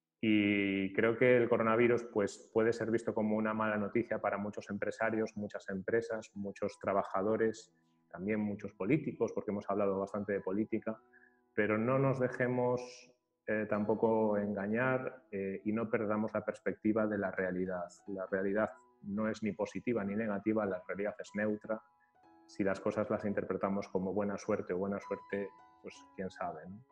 Y creo que el coronavirus pues, puede ser visto como una mala noticia para muchos empresarios, muchas empresas, muchos trabajadores, también muchos políticos, porque hemos hablado bastante de política, pero no nos dejemos tampoco engañar y no perdamos la perspectiva de la realidad. La realidad no es ni positiva ni negativa, la realidad es neutra. Si las cosas las interpretamos como buena suerte o buena suerte, pues quién sabe, ¿no?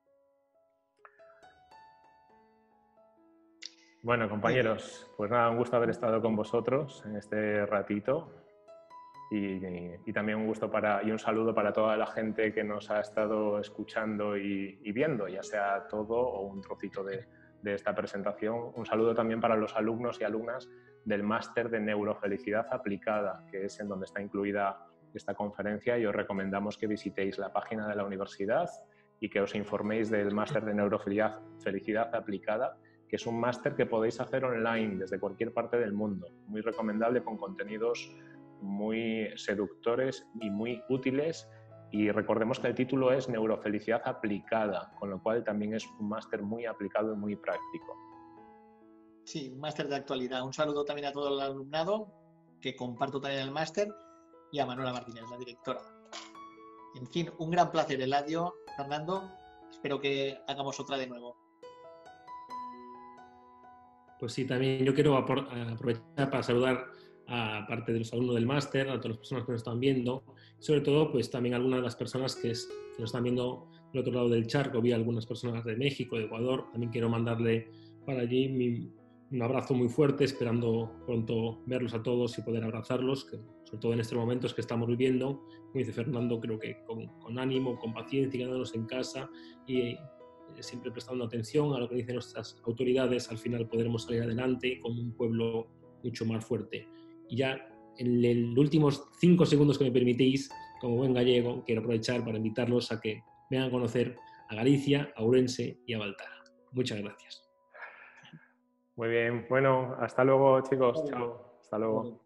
Bueno, compañeros, pues nada, un gusto haber estado con vosotros en este ratito y también un gusto y un saludo para toda la gente que nos ha estado escuchando y viendo, ya sea todo o un trocito de esta presentación. Un saludo también para los alumnos y alumnas del máster de Neurofelicidad Aplicada, que es en donde está incluida esta conferencia, y os recomendamos que visitéis la página de la universidad y que os informéis del máster de Neurofelicidad Aplicada, que es un máster que podéis hacer online desde cualquier parte del mundo. Muy recomendable, con contenidos muy seductores y muy útiles. Y recordemos que el título es Neurofelicidad Aplicada, con lo cual también es un máster muy aplicado y muy práctico. Sí, un máster de actualidad. Un saludo también a todo el alumnado, que comparto también el máster, y a Manuela Martínez, la directora. En fin, un gran placer, Eladio, Fernando. Espero que hagamos otra de nuevo. Pues sí, también yo quiero aprovechar para saludar aparte de los alumnos del máster, a todas las personas que nos están viendo, sobre todo pues también a algunas de las personas que nos están viendo del otro lado del charco. Vi a algunas personas de México, de Ecuador. También quiero mandarle para allí un abrazo muy fuerte, esperando pronto verlos a todos y poder abrazarlos, que, sobre todo en estos momentos que estamos viviendo, como dice Fernando, creo que con ánimo, con paciencia, quedándonos en casa y siempre prestando atención a lo que dicen nuestras autoridades, al final podremos salir adelante con un pueblo mucho más fuerte. Y ya en los últimos 5 segundos que me permitís, como buen gallego, quiero aprovechar para invitarlos a que vengan a conocer a Galicia, a Ourense y a Baltar. Muchas gracias. Muy bien. Bueno, hasta luego, chicos. Chao. Hasta luego.